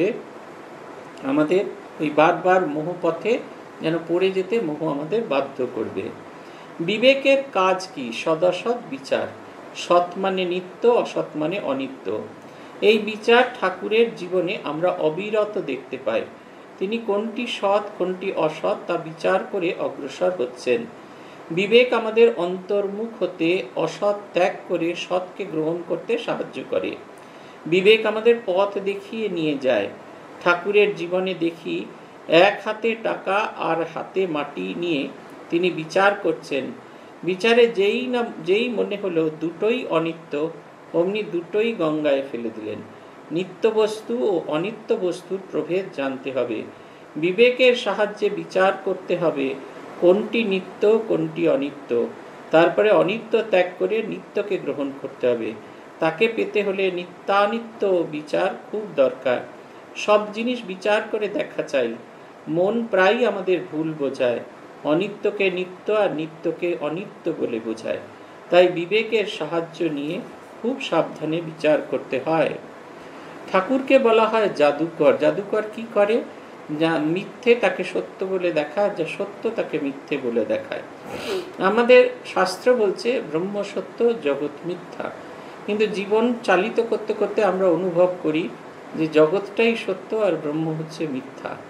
আমাদের ওই বারবার মোহ পথে যেন পড়ে যেতে মোহ আমাদের বাধ্য করবে। বিবেকের কাজ কি? সদসৎ বিচার। সৎ মানে নিত্য, অসৎ মানে অনিত্য। এই বিচার ঠাকুরের জীবনে আমরা অবিরত দেখতে পাই। তিনি কোনটি সৎ কোনটি অসৎ তা বিচার করে অগ্রসর হচ্ছেন। বিবেক আমাদের অন্তর্মুখ হতে অসৎ ত্যাগ করে সৎকে গ্রহণ করতে সাহায্য করে। বিবেক আমাদের পথ দেখিয়ে নিয়ে যায়। ঠাকুরের জীবনে দেখি এক হাতে টাকা আর হাতে মাটি নিয়ে তিনি বিচার করছেন। বিচারে যেই না যেই মনে হলো দুটোই অনিত্য, অমনি দুটোই গঙ্গায় ফেলে দিলেন। নিত্য বস্তু ও অনিত্য বস্তুর প্রভেদ জানতে হবে। বিবেকের সাহায্যে বিচার করতে হবে কোনটি নিত্য কোনটি অনিত্য। তারপরে অনিত্য ত্যাগ করে নিত্যকে গ্রহণ করতে হবে। তাকে পেতে হলে নিত্যানিত্য বিচার খুব দরকার। সব জিনিস বিচার করে দেখা চাই। মন প্রায়ই আমাদের ভুল বোঝায়, অনিত্যকে নিত্য আর নিত্যকে অনিত্য বলে বোঝায়। তাই বিবেকের সাহায্য নিয়ে খুব সাবধানে বিচার করতে হয়। ঠাকুরকে বলা হয় জাদুকর। জাদুকর কি করে? যা মিথ্যে তাকে সত্য বলে দেখায়, যা সত্য তাকে মিথ্যে বলে দেখায়। আমাদের শাস্ত্র বলছে ব্রহ্ম সত্য, জগৎ মিথ্যা, কিন্তু জীবন চালিত করতে করতে আমরা অনুভব করি যে জগৎটাই সত্য আর ব্রহ্ম হচ্ছে মিথ্যা।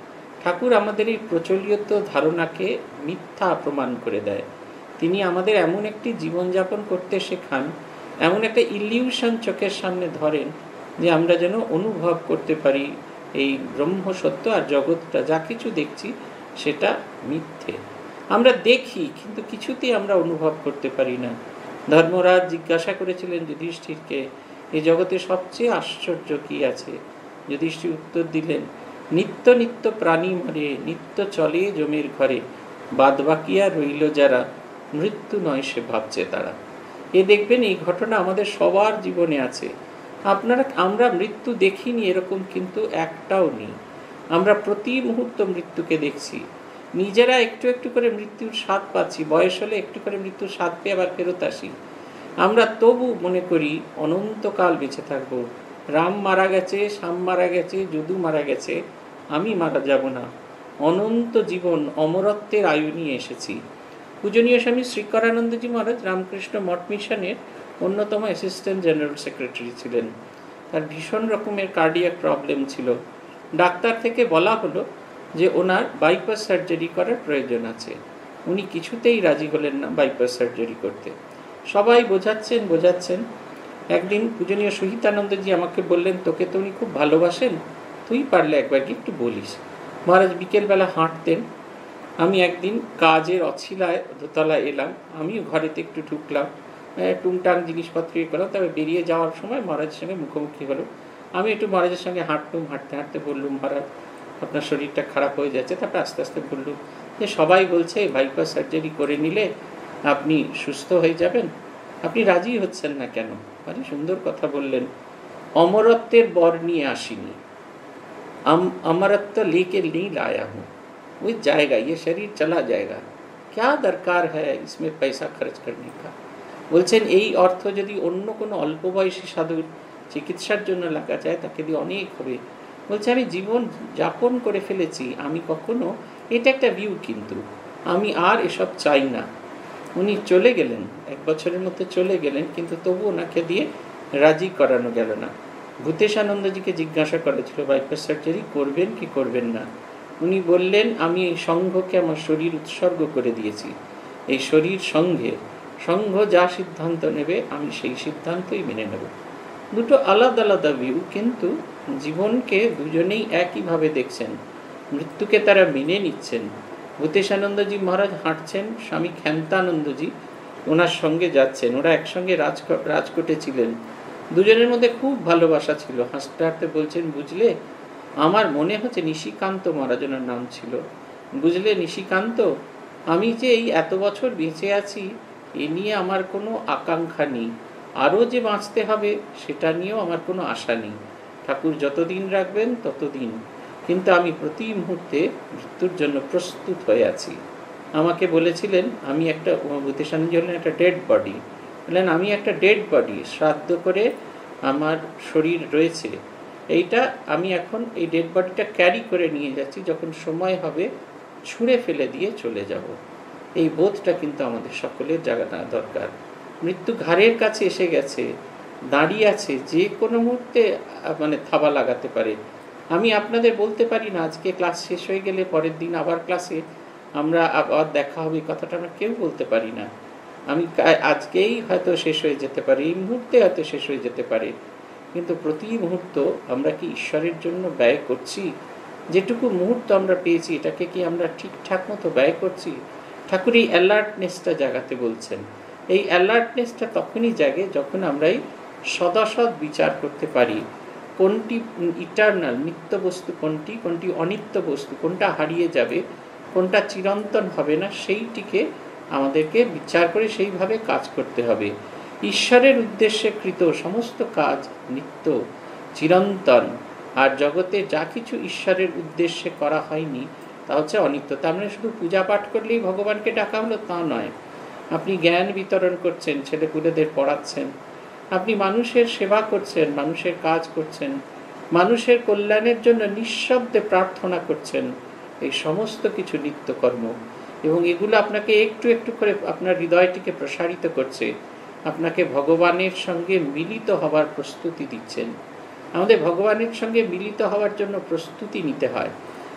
ঠাকুর আমাদের এই প্রচলিত ধারণাকে মিথ্যা প্রমাণ করে দেয়। তিনি আমাদের এমন একটি জীবনযাপন করতে শেখান, এমন একটা ইলিউশন চোখের সামনে ধরেন যে আমরা যেন অনুভব করতে পারি এই ব্রহ্ম সত্য আর জগৎটা যা কিছু দেখছি সেটা মিথ্যে। আমরা দেখি কিন্তু কিছুতেই আমরা অনুভব করতে পারি না। ধর্মরাজ জিজ্ঞাসা করেছিলেন যুধিষ্ঠিরকে, এই জগতে সবচেয়ে আশ্চর্য কি আছে? যুধিষ্ঠির উত্তর দিলেন, নিত্য নিত্য প্রাণী মরে, নিত্য চলে জমের ঘরে, বাদ বাকিয়া রইল যারা, মৃত্যু নয় সে ভাবছে তারা। এ দেখবেন এই ঘটনা আমাদের সবার জীবনে আছে। আপনারা আমরা মৃত্যু দেখিনি এরকম কিন্তু একটাও নেই। আমরা প্রতি মুহূর্ত মৃত্যুকে দেখছি, নিজেরা একটু একটু করে মৃত্যুর স্বাদ পাচ্ছি, বয়স হলে একটু করে মৃত্যুর স্বাদ পেয়ে আবার ফেরত আসি। আমরা তবু মনে করি অনন্তকাল বেঁচে থাকবো। রাম মারা গেছে, শ্যাম মারা গেছে, যদু মারা গেছে, আমি মারা যাব না। অনন্ত জীবন, অমরত্বের আয়ু নিয়ে এসেছি। পূজনীয় স্বামী শ্রীকরানন্দজি মহারাজ রামকৃষ্ণ মঠ মিশনের অন্যতম অ্যাসিস্ট্যান্ট জেনারেল সেক্রেটারি ছিলেন। তার ভীষণ রকমের কার্ডিয়াক প্রবলেম ছিল। ডাক্তার থেকে বলা হলো যে ওনার বাইপাস সার্জারি করার প্রয়োজন আছে। উনি কিছুতেই রাজি হলেন না বাইপাস সার্জারি করতে। সবাই বোঝাচ্ছেন বোঝাচ্ছেন একদিন পূজনীয় সহিতানন্দজি আমাকে বললেন, তোকে তো উনি খুব ভালোবাসেন, তুই পারলে একবার কি একটু বলিস। মহারাজ বিকেলবেলা হাঁটতেন। আমি একদিন কাজের অছিলায় দোতলায় এলাম, আমিও ঘরেতে একটু ঢুকলাম, টুংটাং জিনিসপত্র ইয়ে করলাম। তবে বেরিয়ে যাওয়ার সময় মহারাজের সঙ্গে মুখোমুখি হলো। আমি একটু মহারাজের সঙ্গে হাঁটলুম, হাঁটতে হাঁটতে বললুম, মহারাজ আপনার শরীরটা খারাপ হয়ে যাচ্ছে। তারপর আস্তে আস্তে বললুম যে সবাই বলছে বাইপাস সার্জারি করে নিলে আপনি সুস্থ হয়ে যাবেন, আপনি রাজি হচ্ছেন না কেন? মানে সুন্দর কথা বললেন, অমরত্বের বর নিয়ে আসিনি, अमरत्व लेके नहीं लाया हूँ, वो जाएगा, ये शरीर चला जाएगा, क्या दरकार है इसमें पैसा खर्च करने का। বলছেন এই অর্থ যদি অন্য কোনো অল্প বয়সী সাধুর চিকিৎসার জন্য লাগা যায় তাকে দিয়ে অনেক হবে। বলছে আমি জীবন যাপন করে ফেলেছি, আমি কখনো, এটা একটা ভিউ, কিন্তু আমি আর এসব চাই না। উনি চলে গেলেন, এক বছরের মধ্যে চলে গেলেন, কিন্তু তবু ওনাকে দিয়ে রাজি করানো গেল না। ভূতেশানন্দজিকে জিজ্ঞাসা করেছিল বাইপাস সার্জারি করবেন কি করবেন না। উনি বললেন, আমি এই সংঘকে আমার শরীর উৎসর্গ করে দিয়েছি, এই শরীর সঙ্ঘে, সংঘ যা সিদ্ধান্ত নেবে আমি সেই সিদ্ধান্তই মেনে নেব। দুটো আলাদা আলাদা ভিউ, কিন্তু জীবনকে দুজনেই একইভাবে দেখছেন, মৃত্যুকে তারা মেনে নিচ্ছেন। ভূতেশানন্দজি মহারাজ হাঁটছেন, স্বামী ক্ষান্তানন্দজি ওনার সঙ্গে যাচ্ছেন, ওরা একসঙ্গে রাজ রাজকোটে ছিলেন। দুজনের মধ্যে খুব ভালোবাসা ছিল। হাসতে হাসতে বলছেন, বুঝলে আমার মনে হচ্ছে, নিশিকান্ত মহারাজ ওনার নাম ছিল, বুঝলে নিশিকান্ত, আমি যে এই এত বছর বেঁচে আছি এ নিয়ে আমার কোনো আকাঙ্ক্ষা নেই, আরও যে বাঁচতে হবে সেটা নিয়েও আমার কোনো আশা নেই। ঠাকুর যতদিন রাখবেন ততদিন, কিন্তু আমি প্রতি মুহূর্তে মৃত্যুর জন্য প্রস্তুত হয়ে আছি। আমাকে বলেছিলেন আমি একটা, ভূতেশানন্দজি হলেন একটা ডেড বডি, বললেন আমি একটা ডেড বডি, শ্রাদ্ধ করে আমার শরীর রয়েছে, এইটা আমি এখন এই ডেড বডিটা ক্যারি করে নিয়ে যাচ্ছি, যখন সময় হবে ছুঁড়ে ফেলে দিয়ে চলে যাব। এই বোধটা কিন্তু আমাদের সকলের জাগানো দরকার। মৃত্যু ঘাড়ের কাছে এসে গেছে, দাঁড়িয়ে আছে, যে কোনো মুহূর্তে মানে থাবা লাগাতে পারে। আমি আপনাদের বলতে পারি না আজকে ক্লাস শেষ হয়ে গেলে পরের দিন আবার ক্লাসে আমরা আবার দেখা হবে, কথাটা আমরা কেউ বলতে পারি না। আমি আজকেই হয়তো শেষ হয়ে যেতে পারে, এই মুহূর্তে হয়তো শেষ হয়ে যেতে পারে, কিন্তু প্রতি মুহূর্ত আমরা কি ঈশ্বরের জন্য ব্যয় করছি? যেটুকু মুহূর্ত আমরা পেয়েছি এটাকে কি আমরা ঠিকঠাক মতো ব্যয় করছি? ঠাকুর এই অ্যালার্টনেসটা জাগাতে বলছেন। এই অ্যালার্টনেসটা তখনই জাগে যখন আমরা এই সদাসৎ বিচার করতে পারি, কোনটি ইটার্নাল নিত্য বস্তু, কোনটি কোনটি অনিত্য বস্তু, কোনটা হারিয়ে যাবে, কোনটা চিরন্তন হবে না, সেইটিকে আমাদেরকে বিচার করে সেইভাবে কাজ করতে হবে। ঈশ্বরের উদ্দেশ্যে কৃত সমস্ত কাজ নিত্য, চিরন্তন, আর জগতে যা কিছু ঈশ্বরের উদ্দেশ্যে করা হয়নি তা হচ্ছে অনিত্য। তার মানে শুধু পূজা পাঠ করলেই ভগবানকে ডাকা হলো তা নয়। আপনি জ্ঞান বিতরণ করছেন, ছেলেপুলেদের পড়াচ্ছেন, আপনি মানুষের সেবা করছেন, মানুষের কাজ করছেন, মানুষের কল্যাণের জন্য নিঃশব্দে প্রার্থনা করছেন, এই সমস্ত কিছু নিত্যকর্ম, এবং এগুলো আপনাকে একটু একটু করে আপনার হৃদয়টিকে প্রসারিত করছে, আপনাকে ভগবানের সঙ্গে মিলিত হওয়ার প্রস্তুতি দিচ্ছেন। আমাদের ভগবানের সঙ্গে মিলিত হওয়ার জন্য প্রস্তুতি নিতে হয়।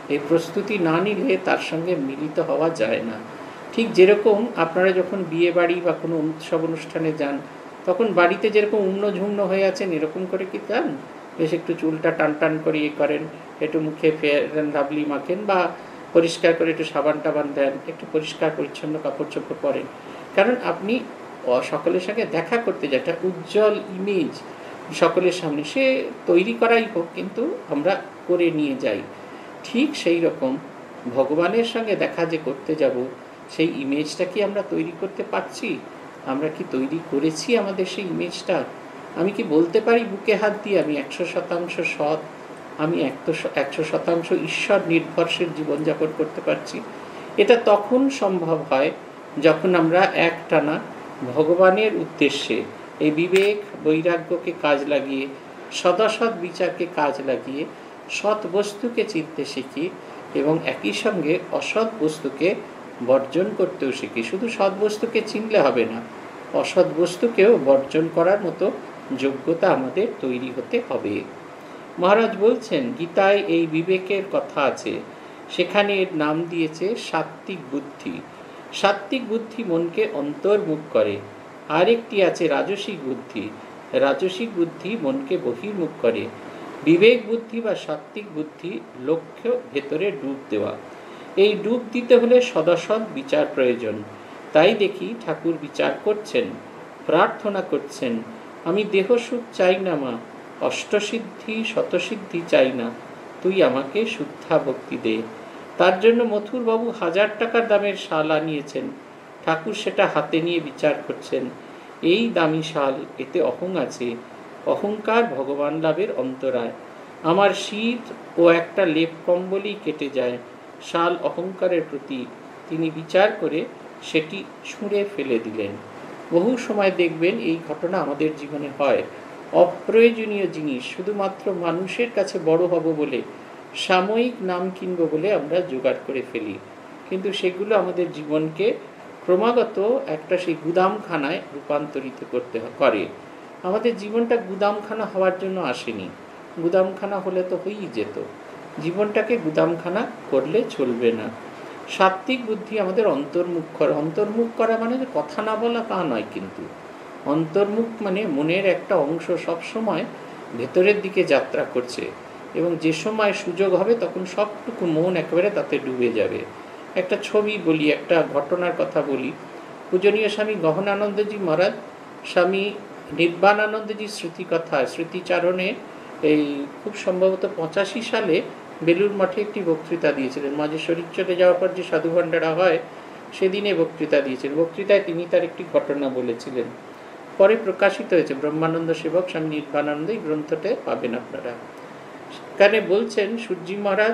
এই প্রস্তুতি না নিলে তার সঙ্গে মিলিত হওয়া যায় না। ঠিক যেরকম আপনারা যখন বিয়ে বাড়ি বা কোনো উৎসব অনুষ্ঠানে যান, তখন বাড়িতে যেরকম উম্ন ঝুম্ন হয়ে আছেন এরকম করে কি যান? বেশ একটু চুলটা টান টান করে ইয়ে করেন, একটু মুখে ফেয়ার অ্যান্ড লাভলি মাখেন, বা পরিষ্কার করে একটু সাবান টাবান দেন, একটু পরিষ্কার পরিচ্ছন্ন কাপড় চোপড় পরেন। কারণ আপনি সকলের সঙ্গে দেখা করতে যান, একটা উজ্জ্বল ইমেজ সকলের সামনে সে তৈরি করাই হোক, কিন্তু আমরা করে নিয়ে যাই। ঠিক সেই রকম ভগবানের সঙ্গে দেখা যে করতে যাব, সেই ইমেজটা কি আমরা তৈরি করতে পারছি? আমরা কি তৈরি করেছি আমাদের সেই ইমেজটা? আমি কি বলতে পারি বুকে হাত দিয়ে আমি একশো শতাংশ সৎ, আমি একশো শতাংশ ঈশ্বর নির্ভরশীল জীবনযাপন করতে পারছি? এটা তখন সম্ভব হয় যখন আমরা একটানা ভগবানের উদ্দেশ্যে এই বিবেক বৈরাগ্যকে কাজ লাগিয়ে, সদাসৎ বিচারকে কাজ লাগিয়ে সৎ বস্তুকে চিনতে শিখি এবং একই সঙ্গে অসৎ বস্তুকে বর্জন করতেও শিখি। শুধু সৎ বস্তুকে চিনলে হবে না, অসৎ বস্তুকেও বর্জন করার মতো যোগ্যতা আমাদের তৈরি হতে হবে। মহারাজ বলছেন, গীতায় এই বিবেকের কথা আছে, সেখানে এর নাম দিয়েছে সাত্ত্বিক বুদ্ধি। সাত্ত্বিক বুদ্ধি মনকে অন্তর্মুখ করে। আরেকটি আছে রাজসিক বুদ্ধি। রাজসিক বুদ্ধি মনকে বহির্মুখ করে। বিবেক বুদ্ধি বা সাত্ত্বিক বুদ্ধি লক্ষ্য ভেতরে ডুব দেওয়া। এই ডুব দিতে হলে সদাসৎ বিচার প্রয়োজন। তাই দেখি ঠাকুর বিচার করছেন, প্রার্থনা করছেন, আমি দেহ সুখ চাই না মা, অষ্টসিদ্ধি শতসিদ্ধি চাই না, তুই আমাকে শুদ্ধা ভক্তি দে। তার জন্য মথুরবাবু হাজার টাকার দামের শাল আনিয়েছেন। ঠাকুর সেটা হাতে নিয়ে বিচার করছেন, এই দামি শাল, এতে অহং আছে, অহংকার ভগবান লাভের অন্তরায়। আমার শীত ও একটা লেপ কম্বলই কেটে যায়, শাল অহংকারের প্রতীক। তিনি বিচার করে সেটি ছুঁড়ে ফেলে দিলেন। বহু সময় দেখবেন এই ঘটনা আমাদের জীবনে হয়। অপ্রয়োজনীয় জিনিস শুধুমাত্র মানুষের কাছে বড় হব বলে, সাময়িক নাম কিনবো বলে আমরা জোগাড় করে ফেলি, কিন্তু সেগুলো আমাদের জীবনকে ক্রমাগত একটা সেই গুদামখানায় রূপান্তরিত করতে করে। আমাদের জীবনটা গুদামখানা হওয়ার জন্য আসেনি। গুদামখানা হলে তো হয়েই যেত, জীবনটাকে গুদামখানা করলে চলবে না। সাত্ত্বিক বুদ্ধি আমাদের অন্তর্মুখ করে। অন্তর্মুখ করা মানে যে কথা না বলা তা নয়, কিন্তু অন্তর্মুখ মানে মনের একটা অংশ সবসময় ভেতরের দিকে যাত্রা করছে, এবং যে সময় সুযোগ হবে তখন সবটুকু মন একেবারে তাতে ডুবে যাবে। একটা ছবি বলি, একটা ঘটনার কথা বলি। পূজনীয় স্বামী গহনানন্দজি মহারাজ স্বামী নির্বাণানন্দজির স্মৃতিকথা স্মৃতিচারণে এই খুব সম্ভবত পঁচাশি সালে বেলুর মঠে একটি বক্তৃতা দিয়েছিলেন। মাঝে শরীর চলে যাওয়ার পর যে সাধু ভাণ্ডারা হয় সেদিনে বক্তৃতা দিয়েছিলেন। বক্তৃতায় তিনি তার একটি ঘটনা বলেছিলেন, পরে প্রকাশিত হয়েছে ব্রহ্মানন্দ সেবক স্বামী নির্বাণানন্দ, এই গ্রন্থটা পাবেন আপনারা। সেখানে বলছেন সূর্যি মহারাজ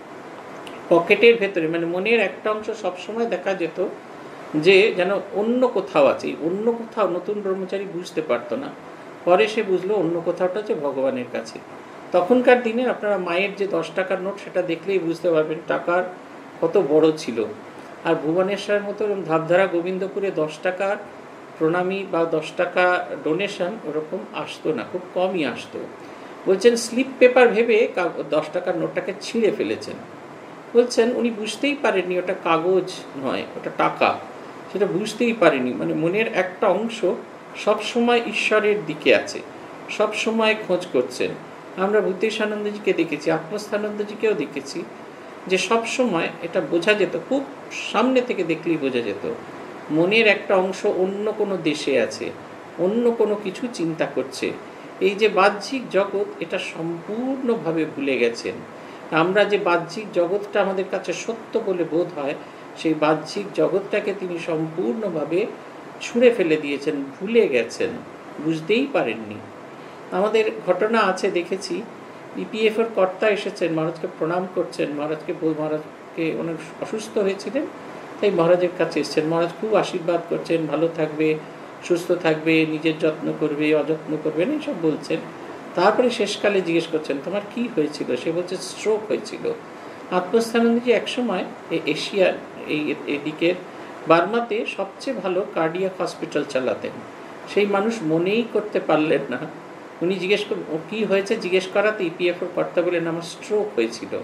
পকেটের ভেতরে, মানে মনের একটা অংশ সবসময় দেখা যেত যে যেন অন্য কোথাও আছে। অন্য কোথাও নতুন ব্রহ্মচারী বুঝতে পারতো না, পরে সে বুঝলো অন্য কোথাওটা হচ্ছে ভগবানের কাছে। তখনকার দিনে আপনারা মায়ের যে দশ টাকার নোট সেটা দেখলেই বুঝতে পারবেন টাকার কত বড় ছিল। আর ভুবনেশ্বরের মতো ধাপধারা গোবিন্দপুরে দশ টাকা প্রণামী বা দশ টাকা ডোনেশন ওরকম আসতো না, খুব কমই আসতো। বলছেন স্লিপ পেপার ভেবে দশ টাকার নোটটাকে ছিঁড়ে ফেলেছেন। বলছেন উনি বুঝতেই পারেননি ওটা কাগজ নয়, ওটা টাকা, সেটা বুঝতেই পারেনি। মানে মনের একটা অংশ সব সময় ঈশ্বরের দিকে আছে, সব সময় খোঁজ করছেন। আমরা ভূতেশানন্দজিকে দেখেছি, আত্মস্থানন্দজিকেও দেখেছি, যে সব সময় এটা বোঝা যেত, খুব সামনে থেকে দেখলেই বোঝা যেত মনের একটা অংশ অন্য কোনো দেশে আছে, অন্য কোনো কিছু চিন্তা করছে। এই যে বাহ্যিক জগৎ, এটা সম্পূর্ণভাবে ভুলে গেছেন। আমরা যে বাহ্যিক জগৎটা আমাদের কাছে সত্য বলে বোধ হয়, সেই বাহ্যিক জগৎটাকে তিনি সম্পূর্ণভাবে ছুঁড়ে ফেলে দিয়েছেন, ভুলে গেছেন, বুঝতেই পারেননি। আমাদের ঘটনা আছে, দেখেছি ইপিএফের কর্তা এসেছেন, মহারাজকে প্রণাম করছেন। মহারাজকে মহারাজকে অনেক অসুস্থ হয়েছিলেন, তাই মহারাজের কাছে এসেছেন। মহারাজ খুব আশীর্বাদ করছেন, ভালো থাকবে, সুস্থ থাকবে, নিজের যত্ন করবে, অযত্ন করবে না, এইসব বলছেন। তারপরে শেষকালে জিজ্ঞেস করছেন তোমার কি হয়েছিল? সে বলছে স্ট্রোক হয়েছিল। আত্মস্থানন্দজি একসময় এই এশিয়ার এই এদিকের বার্মাতে সবচেয়ে ভালো কার্ডিয়াক হসপিটাল চালাতেন। সেই মানুষ মনেই করতে পারলেন না। উনি জিজ্ঞেস কর কী হয়েছে জিজ্ঞেস করাতে ইপিএফওর কর্তা বলেন আমার স্ট্রোক হয়েছিল।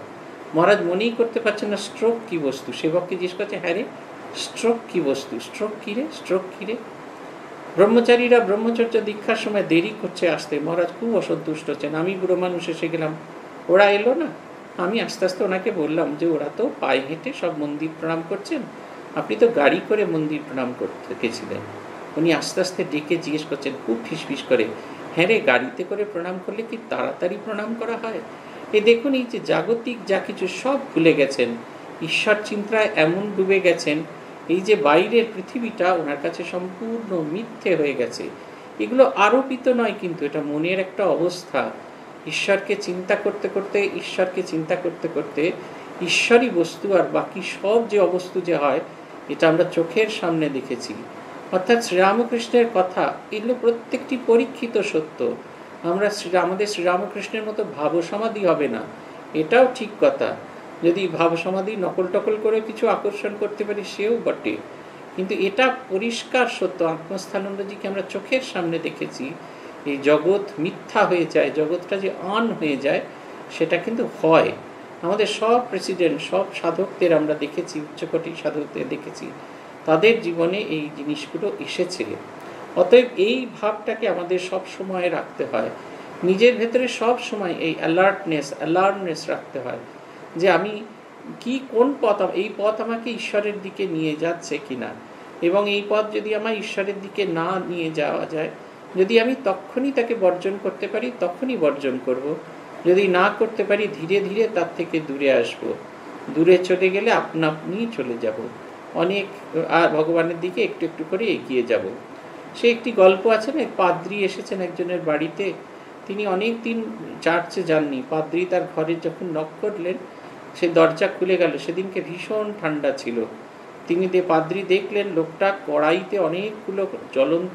মহারাজ মনেই করতে পারছেন না স্ট্রোক কি বস্তু। সেবককে জিজ্ঞেস করছে, হ্যাঁ রে স্ট্রোক কি বস্তু, স্ট্রোক কী রে, স্ট্রোক কী রে। ব্রহ্মচারীরা ব্রহ্মচর্য দীক্ষার সময় দেরি করছে আসতে, মহারাজ খুব অসন্তুষ্ট হচ্ছেন। আমি বুড়ো মানুষ এসে গেলাম, ওরা এলো না। আমি আস্তে আস্তে ওনাকে বললাম যে ওরা তো পায়ে হেঁটে সব মন্দির প্রণাম করছেন, আপনি তো গাড়ি করে মন্দির প্রণাম করতে গেছিলেন। উনি আস্তে আস্তে ডেকে জিজ্ঞেস করছেন খুব ফিসফিস করে, হ্যাঁ রে গাড়িতে করে প্রণাম করলে কি তাড়াতাড়ি প্রণাম করা হয়? এ দেখুন, এই যে জাগতিক যা কিছু সব ভুলে গেছেন, ঈশ্বর চিন্তায় এমন ডুবে গেছেন, এই যে বাইরের পৃথিবীটা ওনার কাছে সম্পূর্ণ মিথ্যে হয়ে গেছে। এগুলো আরোপিত নয়, কিন্তু এটা মনের একটা অবস্থা। ঈশ্বরকে চিন্তা করতে করতে ঈশ্বরকে চিন্তা করতে করতে ঈশ্বরই বস্তু আর বাকি সব যে অবস্তু যে হয়, এটা আমরা চোখের সামনে দেখেছি। অর্থাৎ শ্রীরামকৃষ্ণের কথা এগুলো প্রত্যেকটি পরীক্ষিত সত্য। আমরা শ্রী আমাদের শ্রীরামকৃষ্ণের মতো ভাব সমাধি হবে না, এটাও ঠিক কথা। যদি ভাব সমাধি নকল টকল করে কিছু আকর্ষণ করতে পারি সেও বটে, কিন্তু এটা পরিষ্কার সত্য। আত্মস্থানন্দজিকে আমরা চোখের সামনে দেখেছি, এই জগৎ মিথ্যা হয়ে যায়, জগৎটা যে অন হয়ে যায় সেটা কিন্তু হয়। আমাদের সব প্রেসিডেন্ট, সব সাধকদের আমরা দেখেছি, উচ্চকোটি সাধকদের দেখেছি, তাদের জীবনে এই জিনিসগুলো এসেছে। অতএব এই ভাবটাকে আমাদের সব সময় রাখতে হয়, নিজের ভেতরে সব সময় এই অ্যালার্টনেস অ্যালার্টনেস রাখতে হয় যে আমি কি, কোন পথ, এই পথ আমাকে ঈশ্বরের দিকে নিয়ে যাচ্ছে কিনা, এবং এই পথ যদি আমার ঈশ্বরের দিকে না নিয়ে যাওয়া যায়, যদি আমি তখনই তাকে বর্জন করতে পারি তখনই বর্জন করব, যদি না করতে পারি ধীরে ধীরে তার থেকে দূরে আসব। দূরে চলে গেলে আপনা আপনিই চলে যাব, অনেক আর ভগবানের দিকে একটু একটু করে এগিয়ে যাব। সে একটি গল্প আছে না, পাদ্রী এসেছেন একজনের বাড়িতে, তিনি অনেক দিন চার্চে যাননি। পাদ্রী তার ঘরে যখন নক করলেন, সে দরজা খুলে গেল। সেদিনকে ভীষণ ঠান্ডা ছিল। তিনি দে পাদ্রী দেখলেন লোকটা কড়াইতে অনেকগুলো জ্বলন্ত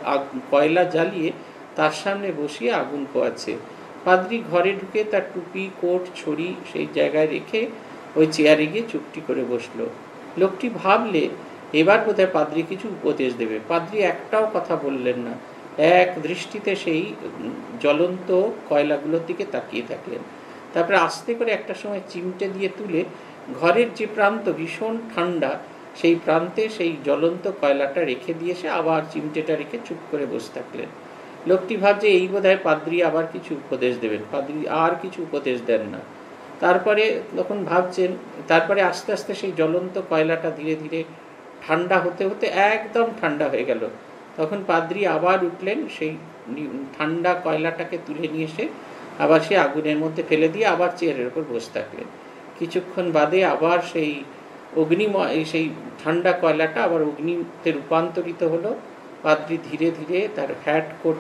কয়লা জ্বালিয়ে তার সামনে বসিয়ে আগুন পোয়াচ্ছে। পাদ্রী ঘরে ঢুকে তার টুপি, কোট, ছড়ি সেই জায়গায় রেখে ওই চেয়ারে গিয়ে চুপটি করে বসলো। লোকটি ভাবলে এবার বোধহয় পাদ্রী কিছু উপদেশ দেবে। পাদ্রী একটাও কথা বললেন না, এক দৃষ্টিতে সেই জ্বলন্ত কয়লাগুলোর দিকে তাকিয়ে থাকলেন। তারপরে আস্তে করে একটা সময় চিমটে দিয়ে তুলে ঘরের যে প্রান্ত ভীষণ ঠান্ডা, সেই প্রান্তে সেই জ্বলন্ত কয়লাটা রেখে দিয়ে সে আবার চিমটেটা রেখে চুপ করে বসে থাকলেন। লোকটি ভাবছে এই বোধহয় পাদ্রী আবার কিছু উপদেশ দেবেন। পাদ্রী আর কিছু উপদেশ দেন না। তারপরে তখন ভাবছেন, তারপরে আস্তে আস্তে সেই জ্বলন্ত কয়লাটা ধীরে ধীরে ঠান্ডা হতে হতে একদম ঠান্ডা হয়ে গেল। তখন পাদ্রী আবার উঠলেন, সেই ঠান্ডা কয়লাটাকে তুলে নিয়ে এসে আবার সে আগুনের মধ্যে ফেলে দিয়ে আবার চেয়ারের উপর বসে থাকলেন। কিছুক্ষণ বাদে আবার সেই অগ্নিময় সেই ঠান্ডা কয়লাটা আবার অগ্নিতে রূপান্তরিত হলো। পাদ্রী ধীরে ধীরে তার হ্যাট কোট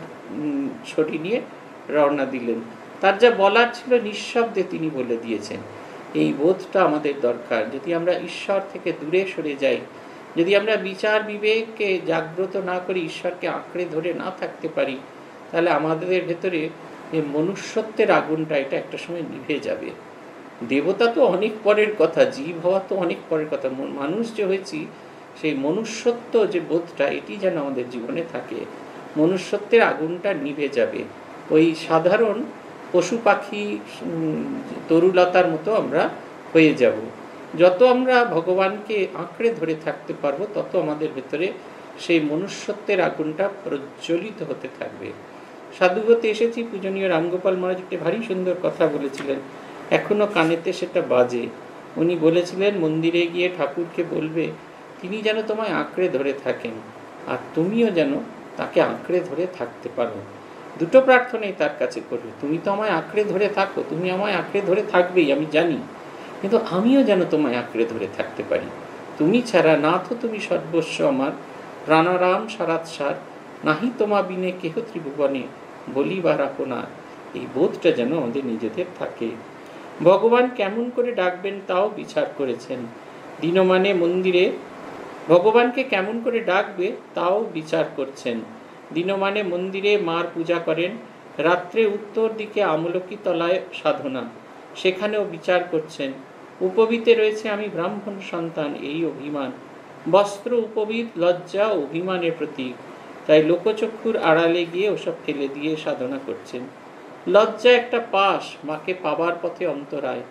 ছড়ি নিয়ে রওনা দিলেন। তার যা বলার ছিল নিঃশব্দে তিনি বলে দিয়েছেন। এই বোধটা আমাদের দরকার। যদি আমরা ঈশ্বর থেকে দূরে সরে যাই, যদি আমরা বিচার বিবেককে জাগ্রত না করি, ঈশ্বরকে আঁকড়ে ধরে না থাকতে পারি, তাহলে আমাদের ভেতরে এই মনুষ্যত্বের আগুনটা এটা একটা সময় নিভে যাবে। দেবতা তো অনেক পরের কথা, জীব হওয়া তো অনেক পরের কথা, মানুষ যে হয়েছি সেই মনুষ্যত্ব যে বোধটা এটি যেন আমাদের জীবনে থাকে। মনুষ্যত্বের আগুনটা নিভে যাবে। ওই সাধারণ পশু পাখি তরুলতার মতো আমরা হয়ে যাব। যত আমরা ভগবানকে আঁকড়ে ধরে থাকতে পারবো, তত আমাদের ভেতরে সেই মনুষ্যত্বের আগুনটা প্রজ্বলিত হতে থাকবে। সাধুগতে এসেছি, পূজনীয় রামগোপাল মহারাজ একটি ভারী সুন্দর কথা বলেছিলেন, এখনো কানেতে সেটা বাজে। উনি বলেছিলেন, মন্দিরে গিয়ে ঠাকুরকে বলবে তিনি যেন তোমায় আঁকড়ে ধরে থাকেন, আর তুমিও যেন তাকে আঁকড়ে ধরে থাকতে পারো। দুটো প্রার্থনাই তার কাছে করবে, তুমি তো আমায় আঁকড়ে ধরে থাকো, তুমি আমায় আঁকড়ে ধরে থাকবেই আমি জানি, কিন্তু আমিও যেন তোমায় আঁকড়ে ধরে থাকতে পারি। তুমি ছাড়া না তো তুমি সর্বস্ব আমার, প্রাণারাম সারাৎসার, নাহি তোমা বিনে কেহ ত্রিভুবনে, বলিবার আপনার। এই বোধটা যেন আমাদের নিজেদের থাকে। ভগবান কেমন করে ডাকবেন তাও বিচার করেছেন। দিনমানে মন্দিরে ভগবানকে কেমন করে ডাকবে তাও বিচার করছেন। দিনমানে মন্দিরে মার পূজা করেন, রাত্রে উত্তর দিকে আমলকি তলায় সাধনা, সেখানেও বিচার করছেন। উপবীতে রয়েছে আমি ব্রাহ্মণ সন্তান, এই অভিমান। বস্ত্র উপবীত লজ্জা অভিমানের প্রতীক, তাই লোকচক্ষুর আড়ালে গিয়ে ওসব ফেলে দিয়ে সাধনা করছেন। লজ্জা একটা পাশ, মাকে পাবার পথে অন্তরায়।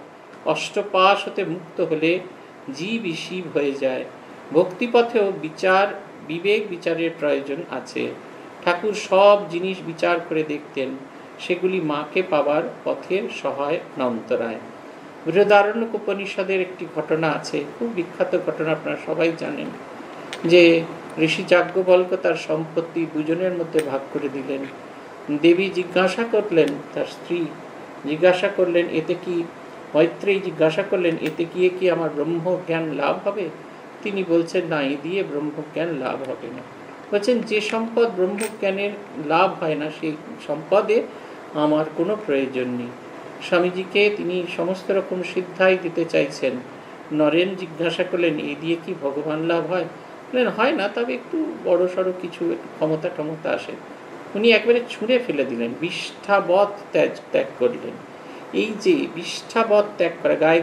অষ্টপাশ হতে মুক্ত হলে জীব শিব হয়ে যায়। ভক্তিপথেও বিচার বিবেক বিচারের প্রয়োজন আছে। ঠাকুর সব জিনিস বিচার করে দেখতেন, সেগুলি মাকে পাবার পথের সহায় নন্তরায়। বৃহদারণ্যক উপনিষদের একটি ঘটনা আছে, খুব বিখ্যাত ঘটনা, আপনারা সবাই জানেন, যে ঋষি যাজ্ঞবল্ক্য তার সম্পত্তি দুজনের মধ্যে ভাগ করে দিলেন। দেবী জিজ্ঞাসা করলেন, তার স্ত্রী জিজ্ঞাসা করলেন, এতে কি মৈত্রেয়ী জিজ্ঞাসা করলেন, এতে গিয়ে কি আমার ব্রহ্মজ্ঞান লাভ হবে? তিনি বলছেন, না, এ দিয়ে ব্রহ্মজ্ঞান লাভ হবে না। বলছেন, যে সম্পদ ব্রহ্মজ্ঞানের লাভ হয় না, সেই সম্পদে আমার কোনো প্রয়োজন নেই। স্বামীজিকে তিনি সমস্ত রকম সিদ্ধাই দিতে চাইছেন। নরেন জিজ্ঞাসা করলেন, এ দিয়ে কি ভগবান লাভ হয়? বললেন, হয় না, তবে একটু বড় সড়ো কিছু ক্ষমতা টমতা আসে। উনি একবারে ছুঁড়ে ফেলে দিলেন, বিষ্ঠাবৎ ত্যাগ ত্যাগ করলেন। এই যে বিষ্ঠাবৎ ত্যাগ করা, গায়ে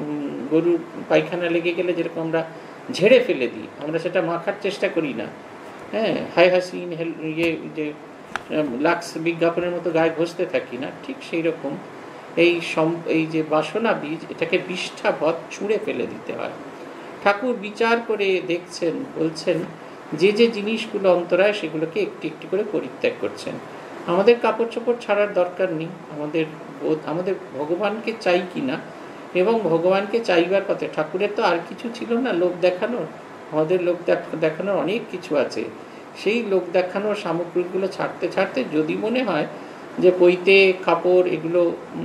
গরুর পায়খানা লেগে গেলে যেরকম আমরা ঝেড়ে ফেলে দিই, আমরা সেটা মাখার চেষ্টা করি না, হ্যাঁ, হাই হাসিন ইয়ে যে লাক্স বিজ্ঞাপনের মতো গায়ে ঘষতে থাকি না, ঠিক সেই রকম এই সম এই যে বাসনা বীজ, এটাকে বিষ্ঠাবৎ ছুঁড়ে ফেলে দিতে হয়। ঠাকুর বিচার করে দেখছেন, বলছেন যে যে জিনিসগুলো অন্তরায় সেগুলোকে একটি একটি করে পরিত্যাগ করছেন। আমাদের কাপড় চোপড় ছাড়ার দরকার নেই, আমাদের আমাদের ভগবানকে চাই কিনা এবং ভগবানকে চাইবার পথে। ঠাকুরের তো আর কিছু ছিল না লোক দেখানোর, আমাদের লোক দেখানোর অনেক কিছু আছে। সেই লোক দেখানোর সামগ্রীগুলো ছাড়তে ছাড়তে যদি মনে হয় যে বইতে কাপড় এগুলো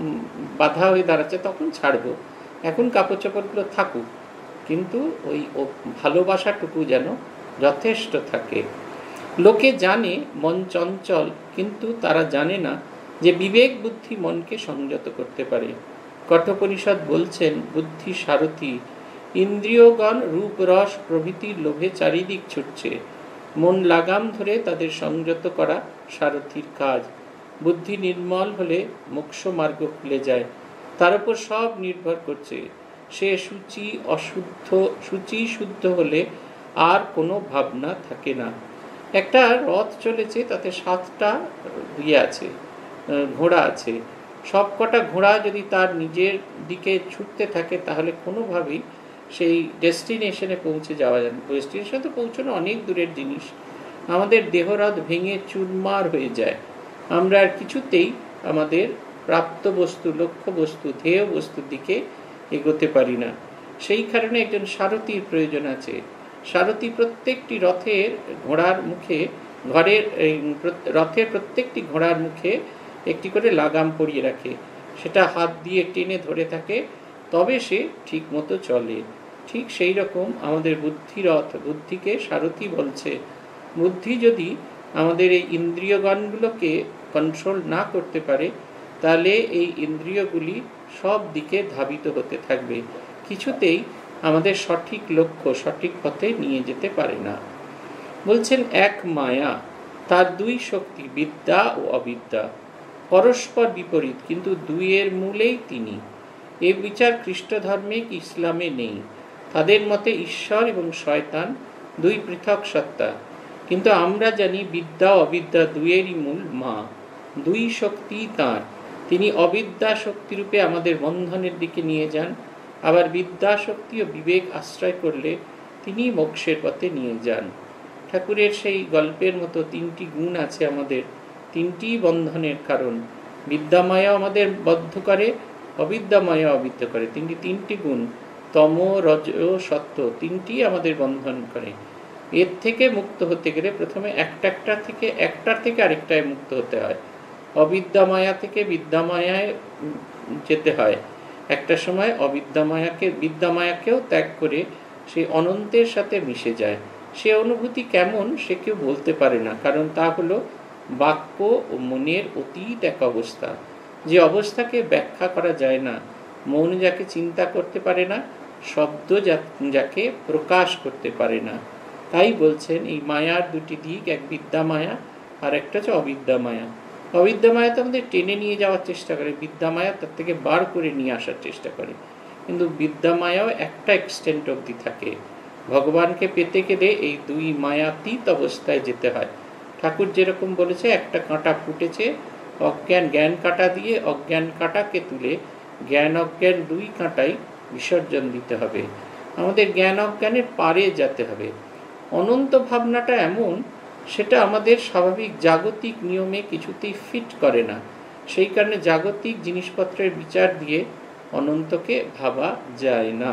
বাধা হয়ে দাঁড়াচ্ছে, তখন ছাড়বো। এখন কাপড় চোপড়গুলো থাকুক, কিন্তু ওই ভালোবাসাটুকু যেন যথেষ্ট থাকে। লোকে জানে মন চঞ্চল, কিন্তু তারা জানে না যে বিবেক বুদ্ধি মনকে সংযত করতে পারে। কঠোপনিষদ বলছেন, বুদ্ধি সারথি, ইন্দ্রিয়গণ রূপ রস প্রভৃতির লোভে চারিদিক ছুটছে, মন লাগাম ধরে তাদের সংযত করা সারথির কাজ। বুদ্ধি নির্মল হলে মোক্ষ মার্গ খুলে যায়, তার উপর সব নির্ভর করছে। সে সূচি অশুদ্ধ সূচি শুদ্ধ হলে আর কোনো ভাবনা থাকে না। একটা রথ চলেছে, তাতে সাতটা ইয়ে আছে, ঘোড়া আছে। সব কটা ঘোড়া যদি তার নিজের দিকে ছুটতে থাকে, তাহলে কোনোভাবেই সেই ডেস্টিনেশনে পৌঁছে যাওয়া যায় না। ডেস্টিনেশনে তো পৌঁছানো অনেক দূরের জিনিস। আমাদের দেহরথ ভেঙে চুরমার হয়ে যায়, আমরা আর কিছুতেই আমাদের প্রাপ্ত বস্তু, লক্ষ্য বস্তু, ধ্যেয় বস্তুর দিকে এগোতে পারি না। সেই কারণে একজন সারথীর প্রয়োজন আছে। সারথী প্রত্যেকটি রথের ঘোড়ার মুখে, ঘরের রথের প্রত্যেকটি ঘোড়ার মুখে একটি করে লাগাম পরিয়ে রাখে, সেটা হাত দিয়ে টেনে ধরে থাকে, তবে সে ঠিক মতো চলে। ঠিক সেই রকম আমাদের বুদ্ধি রথ, বুদ্ধিকে সারথী বলছে। বুদ্ধি যদি আমাদের এই ইন্দ্রিয়গণগুলোকে কন্ট্রোল না করতে পারে, তাহলে এই ইন্দ্রিয়গুলি সব দিকে ধাবিত হতে থাকবে, কিছুতেই আমাদের সঠিক লক্ষ্য, সঠিক পথে নিয়ে যেতে পারে না। বলছেন, এক মায়া, তার দুই শক্তি, বিদ্যা ও অবিদ্যা, পরস্পর বিপরীত, কিন্তু দুইয়ের মূলেই তিনি। এ বিচার খ্রিস্ট ধর্মে কি ইসলামে নেই। তাদের মতে ঈশ্বর এবং শয়তান দুই পৃথক সত্তা, কিন্তু আমরা জানি বিদ্যা ও অবিদ্যা দুইয়েরই মূল মা। দুই শক্তি তাঁর, তিনি অবিদ্যা শক্তিরূপে আমাদের বন্ধনের দিকে নিয়ে যান, আবার বিদ্যা শক্তি ও বিবেক আশ্রয় করলে তিনি মোক্ষের পথে নিয়ে যান। ঠাকুরের সেই গল্পের মতো তিনটি গুণ আছে আমাদের, তিনটি বন্ধনের কারণ। বিদ্যামায়া আমাদের বদ্ধ করে, অবিদ্যামায়া অবিদ্য করে। তিনটি তিনটি গুণ, তম রজ সত্য, তিনটি আমাদের বন্ধন করে। এর থেকে মুক্ত হতে গেলে প্রথমে একটা একটা থেকে একটার থেকে আরেকটায় মুক্ত হতে হয়। অবিদ্যামায়া থেকে বিদ্যামায়ায় যেতে হয়। একটা সময় অবিদ্যামায়াকে বিদ্যামায়াকেও ত্যাগ করে সেই অনন্তের সাথে মিশে যায়। সে অনুভূতি কেমন সে কেউ বলতে পারে না, কারণ তা হলো বাক্য ও মনের অতীত এক অবস্থা, যে অবস্থাকে ব্যাখ্যা করা যায় না। মন যাকে চিন্তা করতে পারে না, শব্দ যাকে প্রকাশ করতে পারে না। তাই বলছেন এই মায়ার দুটি দিক, এক বিদ্যা মায়া আর একটা হচ্ছে অবিদ্যা মায়া। অবিদ্যা মায়া তো আমাদের টেনে নিয়ে যাওয়ার চেষ্টা করে, বিদ্যা মায়া তার থেকে বার করে নিয়ে আসার চেষ্টা করে। কিন্তু বিদ্যা মায়াও একটা এক্সটেন্ট অবধি থাকে। ভগবানকে পেতে গেলে এই দুই মায়াতীত অবস্থায় যেতে হয়। ঠাকুর যেরকম বলেছে, একটা কাঁটা ফুটেছে, অজ্ঞান জ্ঞান কাঁটা দিয়ে অজ্ঞান কাঁটাকে তুলে জ্ঞান অজ্ঞান দুই কাঁটাই বিসর্জন দিতে হবে। আমাদের জ্ঞান অজ্ঞানের পারে যেতে হবে। অনন্ত ভাবনাটা এমন, সেটা আমাদের স্বাভাবিক জাগতিক নিয়মে কিছুতেই ফিট করে না। সেই কারণে জাগতিক জিনিসপত্রের বিচার দিয়ে অনন্তকে ভাবা যায় না।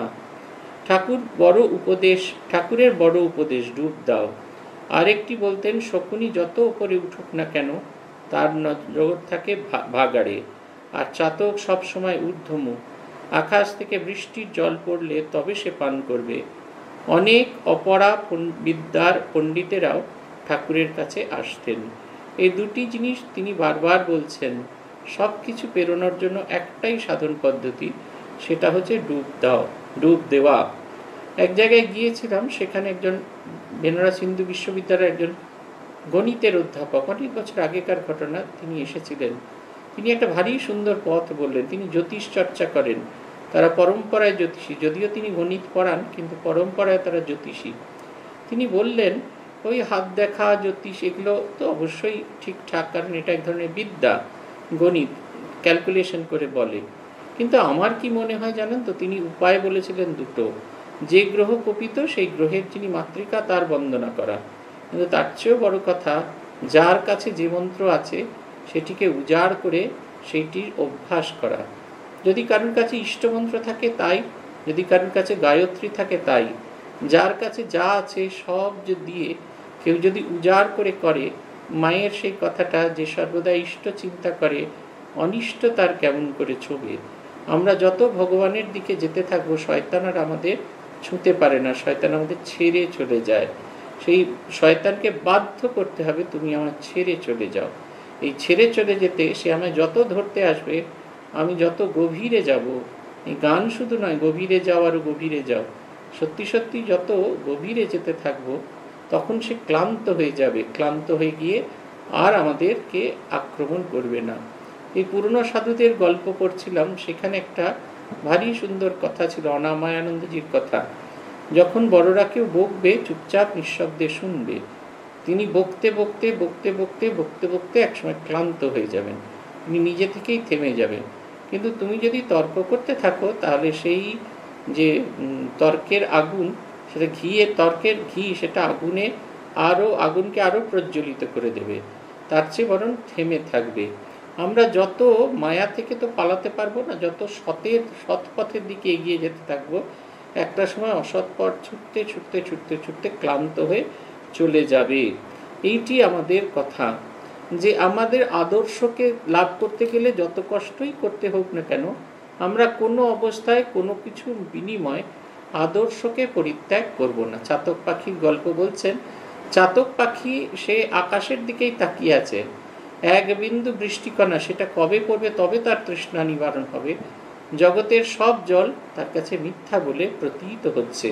ঠাকুর বড় উপদেশ ঠাকুরের বড় উপদেশ, ডুব দাও। আরেকটি বলতেন, শকুনি যত উপরে উঠুক না কেন তার নজর থাকে ভাগাড়ে, আর চাতক সবসময় ঊর্ধ্বমুখ। আকাশ থেকে বৃষ্টির জল পড়লে তবে সে পান করবে। অনেক অপরা বিদ্যার পণ্ডিতেরাও ঠাকুরের কাছে আসতেন। এই দুটি জিনিস তিনি বারবার বলছেন। সব কিছু পেরোনোর জন্য একটাই সাধন পদ্ধতি, সেটা হচ্ছে ডুব দাও, ডুব দেওয়া। এক জায়গায় গিয়েছিলাম, সেখানে একজন বেনারস হিন্দু বিশ্ববিদ্যালয়ের একজন গণিতের অধ্যাপক, অনেক বছর আগেকার ঘটনা, তিনি এসেছিলেন। তিনি একটা ভারী সুন্দর পথ বললেন। তিনি জ্যোতিষ চর্চা করেন, তারা পরম্পরায় জ্যোতিষী, যদিও তিনি গণিত পড়ান কিন্তু পরম্পরায় তারা জ্যোতিষী। তিনি বললেন, ওই হাত দেখা জ্যোতিষ এগুলো তো অবশ্যই ঠিকঠাক, কারণ এটা এক ধরনের বিদ্যা, গণিত ক্যালকুলেশন করে বলে। কিন্তু আমার কি মনে হয় জানেন তো, তিনি উপায় বলেছিলেন দুটো। যে গ্রহ কপিত সেই গ্রহের যিনি মাতৃকা তার বন্দনা করা, কিন্তু তার চেয়েও বড় কথা, যার কাছে যে মন্ত্র আছে সেটিকে উজাড় করে সেইটির অভ্যাস করা। যদি কারোর কাছে ইষ্টমন্ত্র থাকে তাই, যদি কারোর কাছে গায়ত্রী থাকে তাই, যার কাছে যা আছে সব যে দিয়ে কেউ যদি উজাড় করে করে, মায়ের সেই কথাটা যে সর্বদা ইষ্ট চিন্তা করে, অনিষ্ট তার কেমন করে ছবে। আমরা যত ভগবানের দিকে যেতে থাকবো, শয়তান আর আমাদের ছুঁতে পারে না, শয়তান আমাদের ছেড়ে চলে যায়। সেই শয়তানকে বাধ্য করতে হবে, তুমি আমার ছেড়ে চলে যাও। এই ছেড়ে চলে যেতে সে আমায় যত ধরতে আসবে, আমি যত গভীরে যাব, এই গান শুধু নয়, গভীরে যাও আরও গভীরে যাও, সত্যি সত্যি যত গভীরে যেতে থাকবো, তখন সে ক্লান্ত হয়ে যাবে, ক্লান্ত হয়ে গিয়ে আর আমাদেরকে আক্রমণ করবে না। এই পুরনো সাধুদের গল্প পড়ছিলাম, সেখানে একটা ভারী সুন্দর কথা ছিল, অনামায়ানন্দজির কথা। যখন বড়রা কেউ বকবে, চুপচাপ নিঃশব্দে শুনবে। তিনি বকতে বকতে বকতে বকতে বকতে বকতে একসময় ক্লান্ত হয়ে যাবেন, তিনি নিজে থেকেই থেমে যাবেন। কিন্তু তুমি যদি তর্ক করতে থাকো, তাহলে সেই যে তর্কের আগুন, সেটা ঘিয়ের তর্কের ঘি, সেটা আগুনে আরও আগুনকে আরও প্রজ্বলিত করে দেবে। তার চেয়ে বরং থেমে থাকবে। আমরা যত মায়া থেকে তো পালাতে পারবো না, যত সতের সৎ পথের দিকে এগিয়ে যেতে থাকবো, একটা সময় অসৎ পথ ছুটতে ছুটতে ছুটতে ছুটতে ক্লান্ত হয়ে চলে যাবে। এইটি আমাদের কথা, যে আমাদের আদর্শকে লাভ করতে গেলে যত কষ্টই করতে হোক না কেন, আমরা কোনো অবস্থায় কোনো কিছু বিনিময় আদর্শকে পরিত্যাগ করব না। চাতক পাখির গল্প বলছেন, চাতক পাখি সে আকাশের দিকেই তাকিয়ে আছে, এক বিন্দু বৃষ্টিকণা সেটা কবে পড়বে তবে তার তৃষ্ণা নিবারণ হবে। জগতের সব জল তার কাছে মিথ্যা বলে প্রতীত হচ্ছে।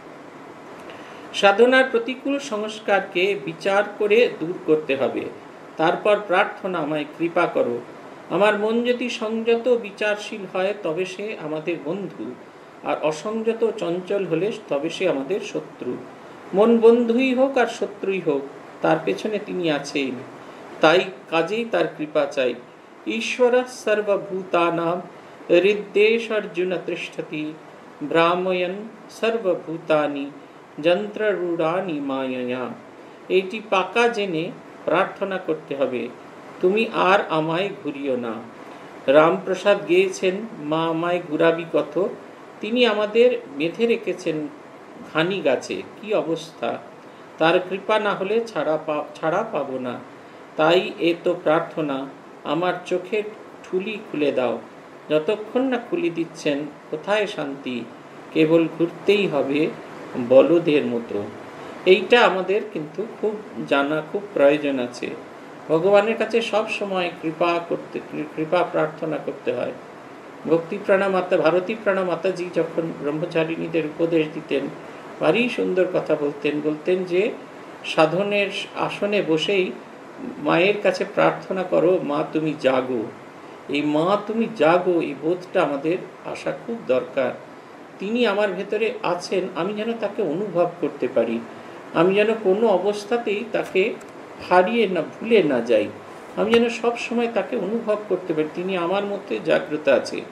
সাধনার প্রতিকূল সংস্কারকে বিচার করে দূর করতে হবে। তারপর প্রার্থনা, আমায় কৃপা করো। আমার মন যদি সংযত বিচারশীল হয় তবে সে আমাদের বন্ধু, আর অসংযত চঞ্চল হলে তবে সে আমাদের শত্রু। মন বন্ধুই হোক আর শত্রুই হোক, তার পেছনে তিনি আছেন, তাই কাজেই তার কৃপা চাই। ঈশ্বর সর্বভূতানাং হৃদ্দেশ অর্জুন তিষ্ঠতি, ভ্রাময়ন সর্বভূতানি যন্ত্ররূঢ়ানি মায়য়া। এইটি পাকা জেনে প্রার্থনা করতে হবে, তুমি আর আমায় ঘুরিও না। রামপ্রসাদ গেয়েছেন, মা আমায় ঘুরাবি কত। তিনি আমাদের বেঁধে রেখেছেন ঘানি গাছে, কি অবস্থা! তার কৃপা না হলে ছাড়া পা ছাড়া পাবো না। তাই এ তো প্রার্থনা, আমার চোখের ঠুলি খুলে দাও। যতক্ষণ না খুলি দিচ্ছেন, কোথায় শান্তি? কেবল ঘুরতেই হবে বলদের মতো। এইটা আমাদের কিন্তু খুব জানা, খুব প্রয়োজন আছে। ভগবানের কাছে সব সময় কৃপা করতে কৃপা প্রার্থনা করতে হয়। ভক্তি প্রাণামাতা ভারতী প্রাণামাতাজি যখন ব্রহ্মচারিণীদের উপদেশ দিতেন, ভারী সুন্দর কথা বলতেন। বলতেন যে সাধনের আসনে বসেই মায়ের কাছে প্রার্থনা করো, মা তুমি জাগো। এই মা তুমি জাগো, এই বোধটা আমাদের আসা খুব দরকার। তিনি আমার ভেতরে আছেন, আমি যেন তাকে অনুভব করতে পারি, আমি যেন কোনো অবস্থাতেই তাকে হারিয়ে না ভুলে না যাই, আমি যেন সব সময় তাকে অনুভব করতে পারি, তিনি আমার মধ্যে জাগ্রত আছে।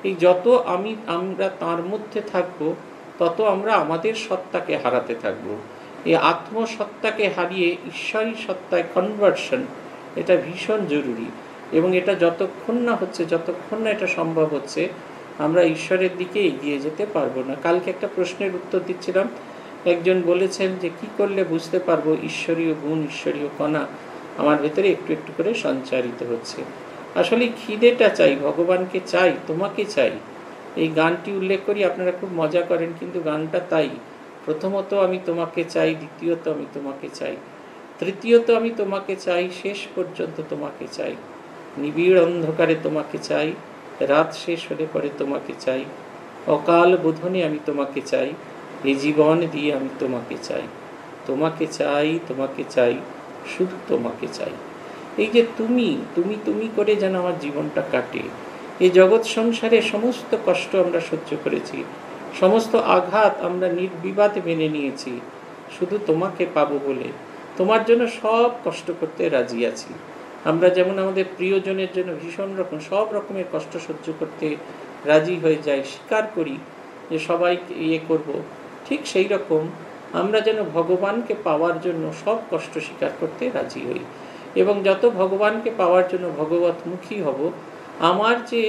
এই যত আমি আমরা তার মধ্যে থাকব, তত আমরা আমাদের সত্তাকে হারাতে থাকব। এই আত্মসত্তাকে হারিয়ে ঈশ্বরী সত্তায় কনভার্সন, এটা ভীষণ জরুরি। এবং এটা যতক্ষণ না হচ্ছে, যতক্ষণ না এটা সম্ভব হচ্ছে, আমরা ঈশ্বরের দিকে এগিয়ে যেতে পারবো না। কালকে একটা প্রশ্নের উত্তর দিচ্ছিলাম, একজন বলেছেন যে কি করলে বুঝতে পারবো ঈশ্বরীয় গুণ, ঈশ্বরীয় কণা আমার ভেতরে একটু একটু করে সঞ্চারিত হচ্ছে। আসলে খিদেটা চাই, ভগবানকে চাই, তোমাকে চাই। এই গানটি উল্লেখ করি, আপনারা খুব মজা করেন, কিন্তু গানটা তাই। প্রথমত আমি তোমাকে চাই, দ্বিতীয়ত আমি তোমাকে চাই, তৃতীয়ত আমি তোমাকে চাই, শেষ পর্যন্ত তোমাকে চাই। নিবিড় অন্ধকারে তোমাকে চাই, রাত শেষ হলে পরে তোমাকে চাই, অকাল বোধনে আমি তোমাকে চাই, এই জীবন দিয়ে আমি তোমাকে চাই। তোমাকে চাই, তোমাকে চাই, শুধু তোমাকে চাই। এই যে তুমি তুমি তুমি করে যেন আমার জীবনটা কাটে। এই জগৎ সংসারে সমস্ত কষ্ট আমরা সহ্য করেছি, সমস্ত আঘাত আমরা নির্বিবাদে মেনে নিয়েছি, শুধু তোমাকে পাবো বলে। তোমার জন্য সব কষ্ট করতে রাজি আছি। আমরা যেমন আমাদের প্রিয়জনের জন্য ভীষণ রকম সব রকমের কষ্ট সহ্য করতে রাজি হয়ে যাই, স্বীকার করি যে সবাই ইয়ে করব, ঠিক সেই রকম আমরা যেন ভগবানকে পাওয়ার জন্য সব কষ্ট স্বীকার করতে রাজি হই। এবং যত ভগবানকে পাওয়ার জন্য ভগবতমুখী হব, আমার যে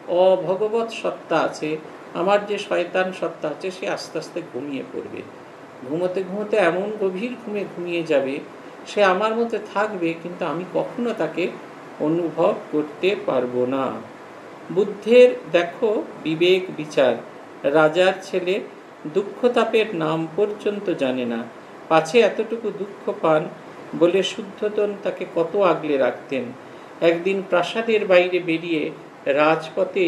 অভগবৎ সত্তা আছে, আমার যে শয়তান সত্তা আছে, সে আস্তে আস্তে ঘুমিয়ে পড়বে। ঘুমোতে ঘুমোতে এমন গভীর ঘুমে ঘুমিয়ে যাবে, সে আমার মধ্যে থাকবে, কিন্তু আমি কখনো তাকে অনুভব করতে পারবো না। বুদ্ধের দেখো বিবেক বিচার, রাজার ছেলে দুঃখতাপের নাম পর্যন্ত জানে না, পাছে এতটুকু দুঃখ পান বলে শুদ্ধোধন তাকে কত আগলে রাখতেন। একদিন প্রাসাদের বাইরে বেরিয়ে রাজপথে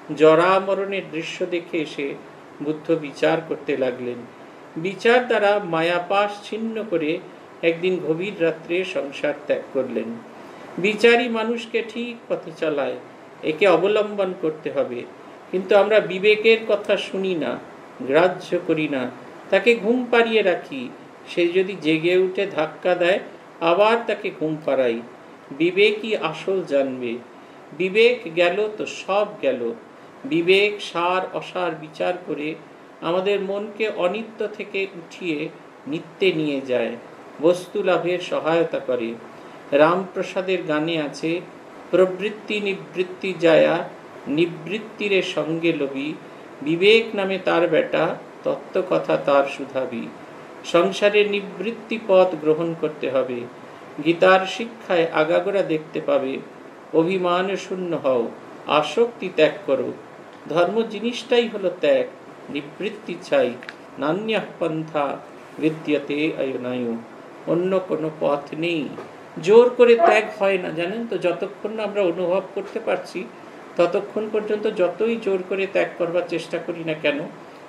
জরামরণের দৃশ্য দেখে এসে বুদ্ধ বিচার করতে লাগলেন। বিচার দ্বারা মায়াপাশ ছিন্ন করে একদিন গভীর রাত্রে সংসার ত্যাগ করলেন। বিচারই মানুষকে ঠিক পথে চালায়, একে অবলম্বন করতে হবে। কিন্তু আমরা বিবেকের কথা শুনি না, গ্রাহ্য করি না, তাকে ঘুম পাড়িয়ে রাখি। সে যদি জেগে উঠে ধাক্কা দেয়, আবার তাকে ঘুম পাড়াই। বিবেকই আসল জানবে। বিবেক গেল তো সব গেল। বিবেক সার অসার বিচার করে আমাদের মনকে অনিত্য থেকে উঠিয়ে নিত্যে নিয়ে যায়, বস্তু লাভের সহায়তা করে। রামপ্রসাদের গানে আছে, প্রবৃত্তি নিবৃত্তি যায়া নিবৃত্তিরে সঙ্গে লবি, বিবেক নামে তার বেটা, তত্ত্ব কথা তার সুধাবি। সংসারের নিবৃত্তি পথ গ্রহণ করতে হবে। গীতার শিক্ষায় আগাগোড়া দেখতে পাবে, অভিমান শূন্য হও, আসক্তি ত্যাগ করো। ধর্ম জিনিসটাই হলো ত্যাগ, নিবৃত্তি চাই, নান্যঃ পন্থা বিদ্যতে অয়নায়ু। অন্য কোনো পথ নেই। জোর করে ত্যাগ হয় না, জানেন তো। যতক্ষণ না আমরা অনুভব করতে পারছি, ততক্ষণ পর্যন্ত যতই জোর করে ত্যাগ করবার চেষ্টা করি না কেন,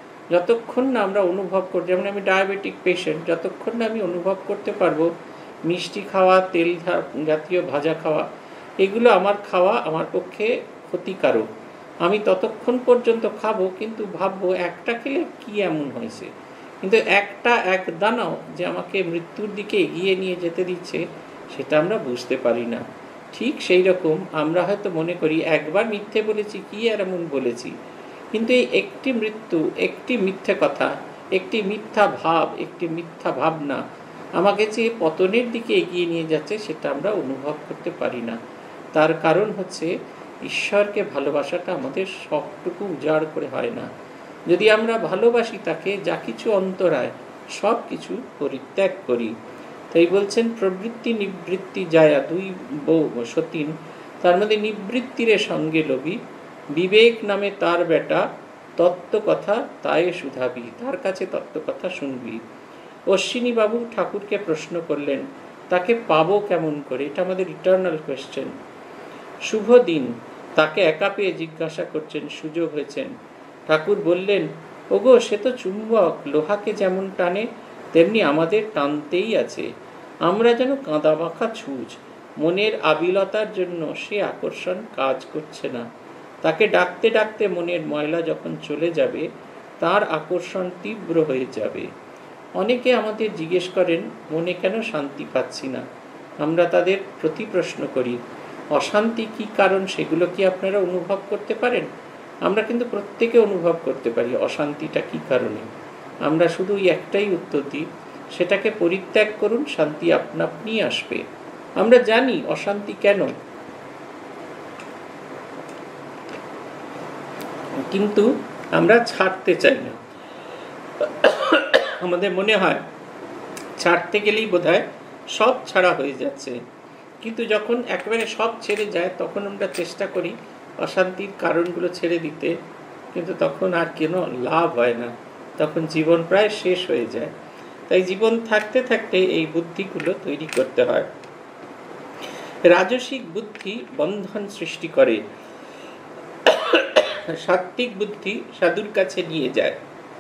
যতক্ষণ না আমরা অনুভব করি, যেমন আমি ডায়াবেটিক পেশেন্ট, যতক্ষণ না আমি অনুভব করতে পারবো মিষ্টি খাওয়া, তেল জাতীয় ভাজা খাওয়া, এগুলো আমার খাওয়া আমার পক্ষে ক্ষতিকারক, আমি ততক্ষণ পর্যন্ত খাবো। কিন্তু ভাববো একটা খেলে কি এমন হয়েছে, কিন্তু একটা এক দানাও যে আমাকে মৃত্যুর দিকে এগিয়ে নিয়ে যেতে দিচ্ছে, সেটা আমরা বুঝতে পারি না। ঠিক সেই রকম আমরা হয়তো মনে করি একবার মিথ্যে বলেছি, কি আর এমন বলেছি। কিন্তু এই একটি মৃত্যু, একটি মিথ্যে কথা, একটি মিথ্যা ভাব, একটি মিথ্যা ভাবনা আমাকে যে পতনের দিকে এগিয়ে নিয়ে যাচ্ছে, সেটা আমরা অনুভব করতে পারি না। তার কারণ হচ্ছে ঈশ্বরকে ভালোবাসাটা আমাদের সবটুকু উজাড় করে হয় না। যদি আমরা ভালোবাসি তাকে, যা কিছু অন্তরায় সব কিছু পরিত্যাগ করি। তাই বলছেন প্রবৃত্তি নিবৃত্তি যায়া, দুই বউ সতীন, তার মধ্যে নিবৃত্তিরে সঙ্গে লবি, বিবেক নামে তার বেটা, তত্ত্ব কথা তাই সুধাবি, তার কাছে তত্ত্ব কথা শুনবি। অশ্বিনী বাবু ঠাকুরকে প্রশ্ন করলেন, তাকে পাবো কেমন করে? এটা আমাদের ইটার্নাল কোয়েশ্চেন। শুভ দিন, তাকে একা পেয়ে জিজ্ঞাসা করছেন, সুযোগ হয়েছেন। ঠাকুর বললেন, ওগো সে তো চুম্বক, লোহাকে যেমন টানে তেমনি আমাদের টানতেই আছে। আমরা যেন কাঁদা মাখা ছুঁচ, মনের আবিলতার জন্য সে আকর্ষণ কাজ করছে না। তাকে ডাকতে ডাকতে মনের ময়লা যখন চলে যাবে, তার আকর্ষণ তীব্র হয়ে যাবে। অনেকে আমাদের জিজ্ঞেস করেন, মনে কেন শান্তি পাচ্ছি না? আমরা তাদের প্রতি প্রশ্ন করি, অশান্তি কি কারণ, সেগুলো কি আপনারা অনুভব করতে পারেন? আমরা কিন্তু প্রত্যেকে অনুভব করতে পারি অশান্তিটা কি কারণে। আমরা শুধু একটাই উত্তর দিই, সেটাকে পরিত্যাগ করুন, শান্তি আপনা আপনি আসবে। আমরা জানি অশান্তি কেন, কিন্তু আমরা ছাড়তে চাই না। আমাদের মনে হয় ছাড়তে গেলেই বোধহয় সব ছাড়া হয়ে যাচ্ছে, কিন্তু যখন একেবারে সব ছেড়ে যায় তখন আমরা চেষ্টা করি অশান্তির কারণগুলো ছেড়ে দিতে, কিন্তু তখন আর কেন লাভ হয় না, তখন জীবন প্রায় শেষ হয়ে যায়। তাই জীবন থাকতে থাকতে এই বুদ্ধিগুলো তৈরি করতে হয়। রাজসিক বুদ্ধি বন্ধন সৃষ্টি করে, সাত্ত্বিক বুদ্ধি সাধুর কাছে নিয়ে যায়।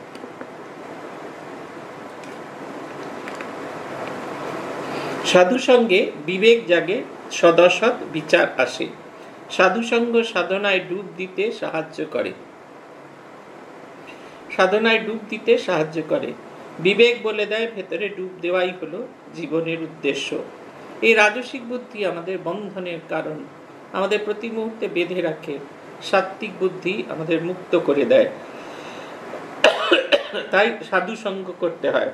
সাধু সঙ্গে বিবেক জাগে, সদসৎ বিচার আসে। সাধু সঙ্গ সাধনায় ডুব দিতে সাহায্য করে, সাধনায় ডুব দিতে সাহায্য করে। বিবেক বলে দেয় ভেতরে ডুব দেওয়াই হলো জীবনের উদ্দেশ্য। এই রাজসিক বুদ্ধি আমাদের বন্ধনের কারণ, আমাদের প্রতি মুহূর্তে বেঁধে রাখে। সাত্ত্বিক বুদ্ধি আমাদের মুক্ত করে দেয়। তাই সাধু সঙ্গ করতে হয়।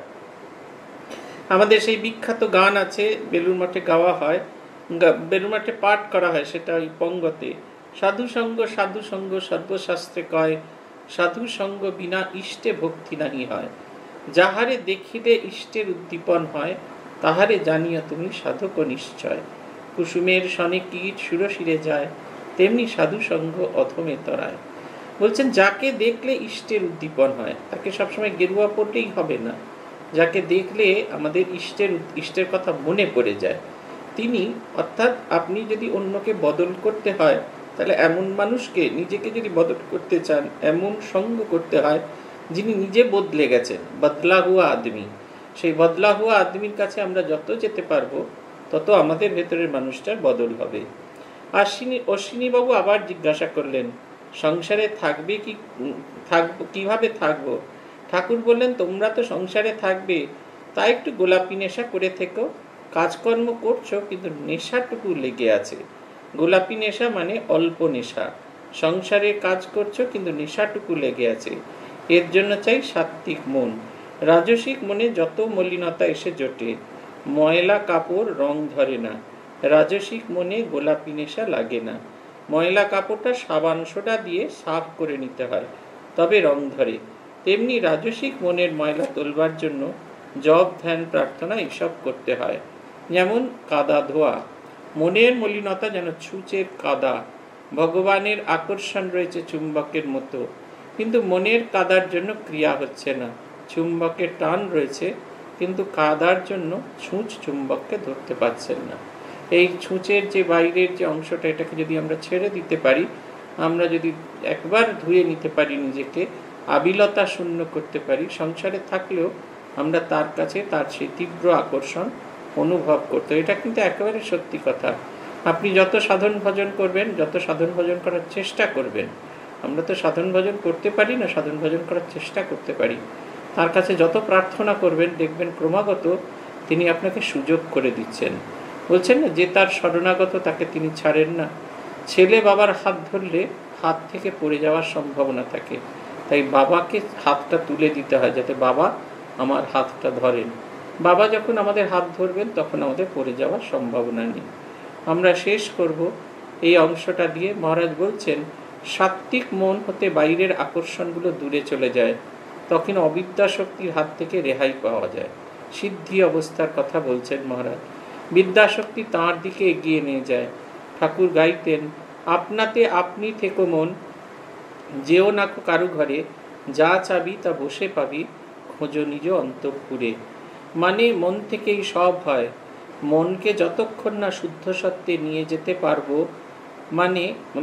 আমাদের সেই বিখ্যাত গান আছে, বেলুর মঠে গাওয়া হয়, বেলুর মঠে পাঠ করা হয়, সেটা ওই পঙ্গতে। সাধু সঙ্গ সাধু সঙ্গ সর্বশাস্ত্রে কয়, সাধু সঙ্গ বিনা ইষ্টে ভক্তি নাহি হয়। যাহারে দেখিলে ইষ্টের উদ্দীপন হয়, তাহারে জানিয়া তুমি সাধক নিশ্চয়। কুসুমের সনে কীট সুরশিরে যায়, তেমনি সাধু সঙ্গ অধমে তরায়। বলছেন যাকে দেখলে ইষ্টের উদ্দীপন হয়, তাকে সবসময় গেরুয়া পড়লেই হবে না। যাকে দেখলে আমাদের ইষ্টের ইষ্টের কথা মনে পড়ে যায়, তিনি, অর্থাৎ আপনি যদি অন্যকে বদল করতে হয়, তাহলে এমন মানুষকে, নিজেকে যদি বদল করতে চান, এমন সঙ্গ করতে হয় যিনি নিজে বদলে গেছেন, বদলা হুয়া আদমি। সেই বদলা হুয়া আদমির কাছে আমরা যত যেতে পারবো, তত আমাদের ভেতরের মানুষটার বদল হবে। আশ্বিনী অশ্বিনীবাবু আবার জিজ্ঞাসা করলেন, সংসারে থাকবে কি, থাকবো কিভাবে থাকবো? ঠাকুর বললেন, তোমরা তো সংসারে থাকবে, তাই একটু গোলাপি নেশা করে থেকো। কাজকর্ম করছো কিন্তু নেশাটুকু লেগে আছে। গোলাপি নেশা মানে অল্প নেশা। সংসারে কাজ করছো কিন্তু নেশাটুকু লেগে আছে। এর জন্য চাই সাত্ত্বিক মন। রাজসিক মনে যত মলিনতা এসে জোটে, ময়লা কাপড় রং ধরে না। রাজসিক মনে গোলাপি নেশা লাগে না। ময়লা কাপড়টা সাবান সোডা দিয়ে সাফ করে নিতে হয়, তবে রং ধরে। তেমনি রাজসিক মনের ময়লা তোলবার জন্য জপ, ধ্যান, প্রার্থনা এসব করতে হয়। যেমন কাদা ধোয়া, মনের মলিনতা যেন ছুঁচের কাদা। ভগবানের আকর্ষণ রয়েছে চুম্বকের মতো, কিন্তু মনের কাদার জন্য ক্রিয়া হচ্ছে না। চুম্বকের টান রয়েছে, কিন্তু কাদার জন্য ছুঁচ চুম্বককে ধরতে পারছেন না। এই ছুঁচের যে বাইরের যে অংশটা, এটাকে যদি আমরা ছেড়ে দিতে পারি, আমরা যদি একবার ধুয়ে নিতে পারি নিজেকে, আবিলতা শূন্য করতে পারি, সংসারে থাকলেও আমরা তার কাছে তার সেই তীব্র আকর্ষণ অনুভব করতে। এটা কিন্তু একেবারে সত্যি কথা। আপনি যত সাধন ভজন করবেন, যত সাধন ভজন করার চেষ্টা করবেন, আমরা তো সাধন ভজন করতে পারি না, সাধন ভজন করার চেষ্টা করতে পারি, তার কাছে যত প্রার্থনা করবেন, দেখবেন ক্রমাগত তিনি আপনাকে সুযোগ করে দিচ্ছেন। বলছেন না, যে তার শরণাগত তাকে তিনি ছাড়েন না। ছেলে বাবার হাত ধরলে হাত থেকে পড়ে যাওয়ার সম্ভাবনা থাকে, তাই বাবাকে হাতটা তুলে দিতে হয়, যাতে বাবা আমার হাতটা ধরেন। বাবা যখন আমাদের হাত ধরবেন, তখন আমাদের পড়ে যাওয়ার সম্ভাবনা নেই। আমরা শেষ করব এই অংশটা দিয়ে। মহারাজ বলছেন, সাত্ত্বিক মন হতে বাইরের আকর্ষণগুলো দূরে চলে যায়, তখন অবিদ্যা শক্তির হাত থেকে রেহাই পাওয়া যায়। সিদ্ধি অবস্থার কথা বলছেন মহারাজ। বিদ্যাশক্তি তাঁর দিকে এগিয়ে নিয়ে যায়। ঠাকুর গাইতেন, আপনাতে আপনি থেকো মন, যেও না কারু ঘরে, যা চাবি তা বসে পাবি, খোঁজো নিজ অন্তঃপুরে। মানে মন থেকেই সব হয়। মনকে যতক্ষণ না শুদ্ধ সত্ত্বে নিয়ে যেতে পারবো, মানে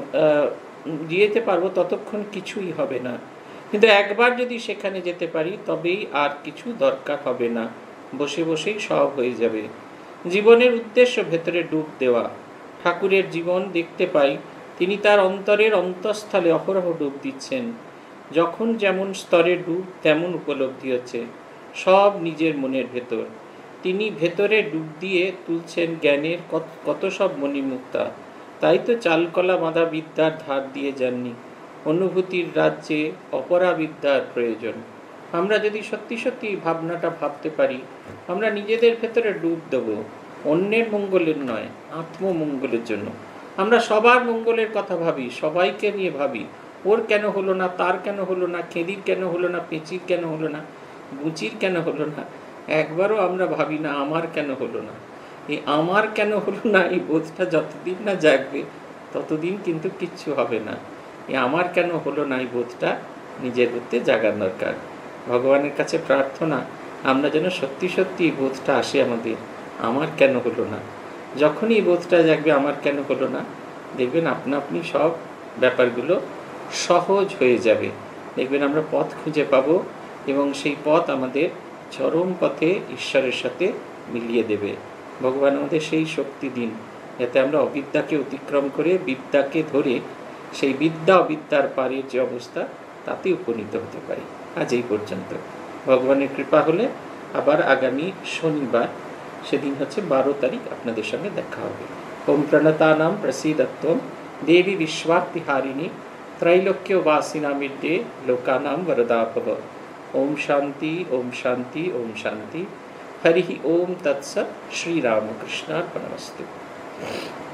নিয়ে যেতে পারবো, ততক্ষণ কিছুই হবে না। কিন্তু একবার যদি সেখানে যেতে পারি, তবেই আর কিছু দরকার হবে না, বসে বসেই সব হয়ে যাবে। জীবনের উদ্দেশ্য ভেতরে ডুব দেওয়া। ঠাকুরের জীবন দেখতে পাই, তিনি তার অন্তরের অন্তঃস্থলে অহরহ ডুব দিচ্ছেন। যখন যেমন স্তরে ডুব, তেমন উপলব্ধি হচ্ছে, সব নিজের মনের ভেতর। তিনি ভেতরে ডুব দিয়ে তুলছেন জ্ঞানের কত সব মণিমুক্তা। তাই তো চালকলা বাঁধা বিদ্যার ধার দিয়ে যাননি, অনুভূতির রাজ্যে অপরাবিদ্যার প্রয়োজন। আমরা যদি সত্যি সত্যি ভাবনাটা ভাবতে পারি, আমরা নিজেদের ভেতরে ডুব দেব, অন্যের মঙ্গলের নয়, আত্মমঙ্গলের জন্য। আমরা সবার মঙ্গলের কথা ভাবি, সবাইকে নিয়ে ভাবি, ওর কেন হলো না, তার কেন হলো না, খেদির কেন হলো না, পেঁচির কেন হলো না, বুচির কেন হলো না। একবারও আমরা ভাবি না আমার কেন হলো না। এই আমার কেন হলো না এই বোধটা যতদিন না জাগবে ততদিন কিন্তু কিচ্ছু হবে না। এই আমার কেন হলো না এই বোধটা নিজের মধ্যে জাগার দরকার। ভগবানের কাছে প্রার্থনা আমরা যেন সত্যি সত্যি এই বোধটা আসে আমাদের, আমার কেন হলো না। যখনই এই বোধটা জাগবে আমার কেন হলো না, দেখবেন আপনা আপনি সব ব্যাপারগুলো সহজ হয়ে যাবে। দেখবেন আমরা পথ খুঁজে পাবো এবং সেই পথ আমাদের চরম পথে ঈশ্বরের সাথে মিলিয়ে দেবে। ভগবান আমাদের সেই শক্তি দিন যাতে আমরা অবিদ্যাকে অতিক্রম করে বিদ্যাকে ধরে সেই বিদ্যা অবিদ্যার পারের যে অবস্থা তাতে উপনীত হতে পারি। আজ এই পর্যন্ত। ভগবানের কৃপা হলে আবার আগামী শনিবার, সেদিন হচ্ছে বারো তারিখ, আপনাদের সঙ্গে দেখা হবে। ওম প্রণতানাম প্রসীদত্বম দেবী বিশ্বাতিহারিণী त्रैलोक्यवासिनामिड्डे लोकानां वरदापव। ओम शांति ओम शांति ओम शांति। हरि ओम तत्सत्। श्री रामकृष्णार्पणमस्तु।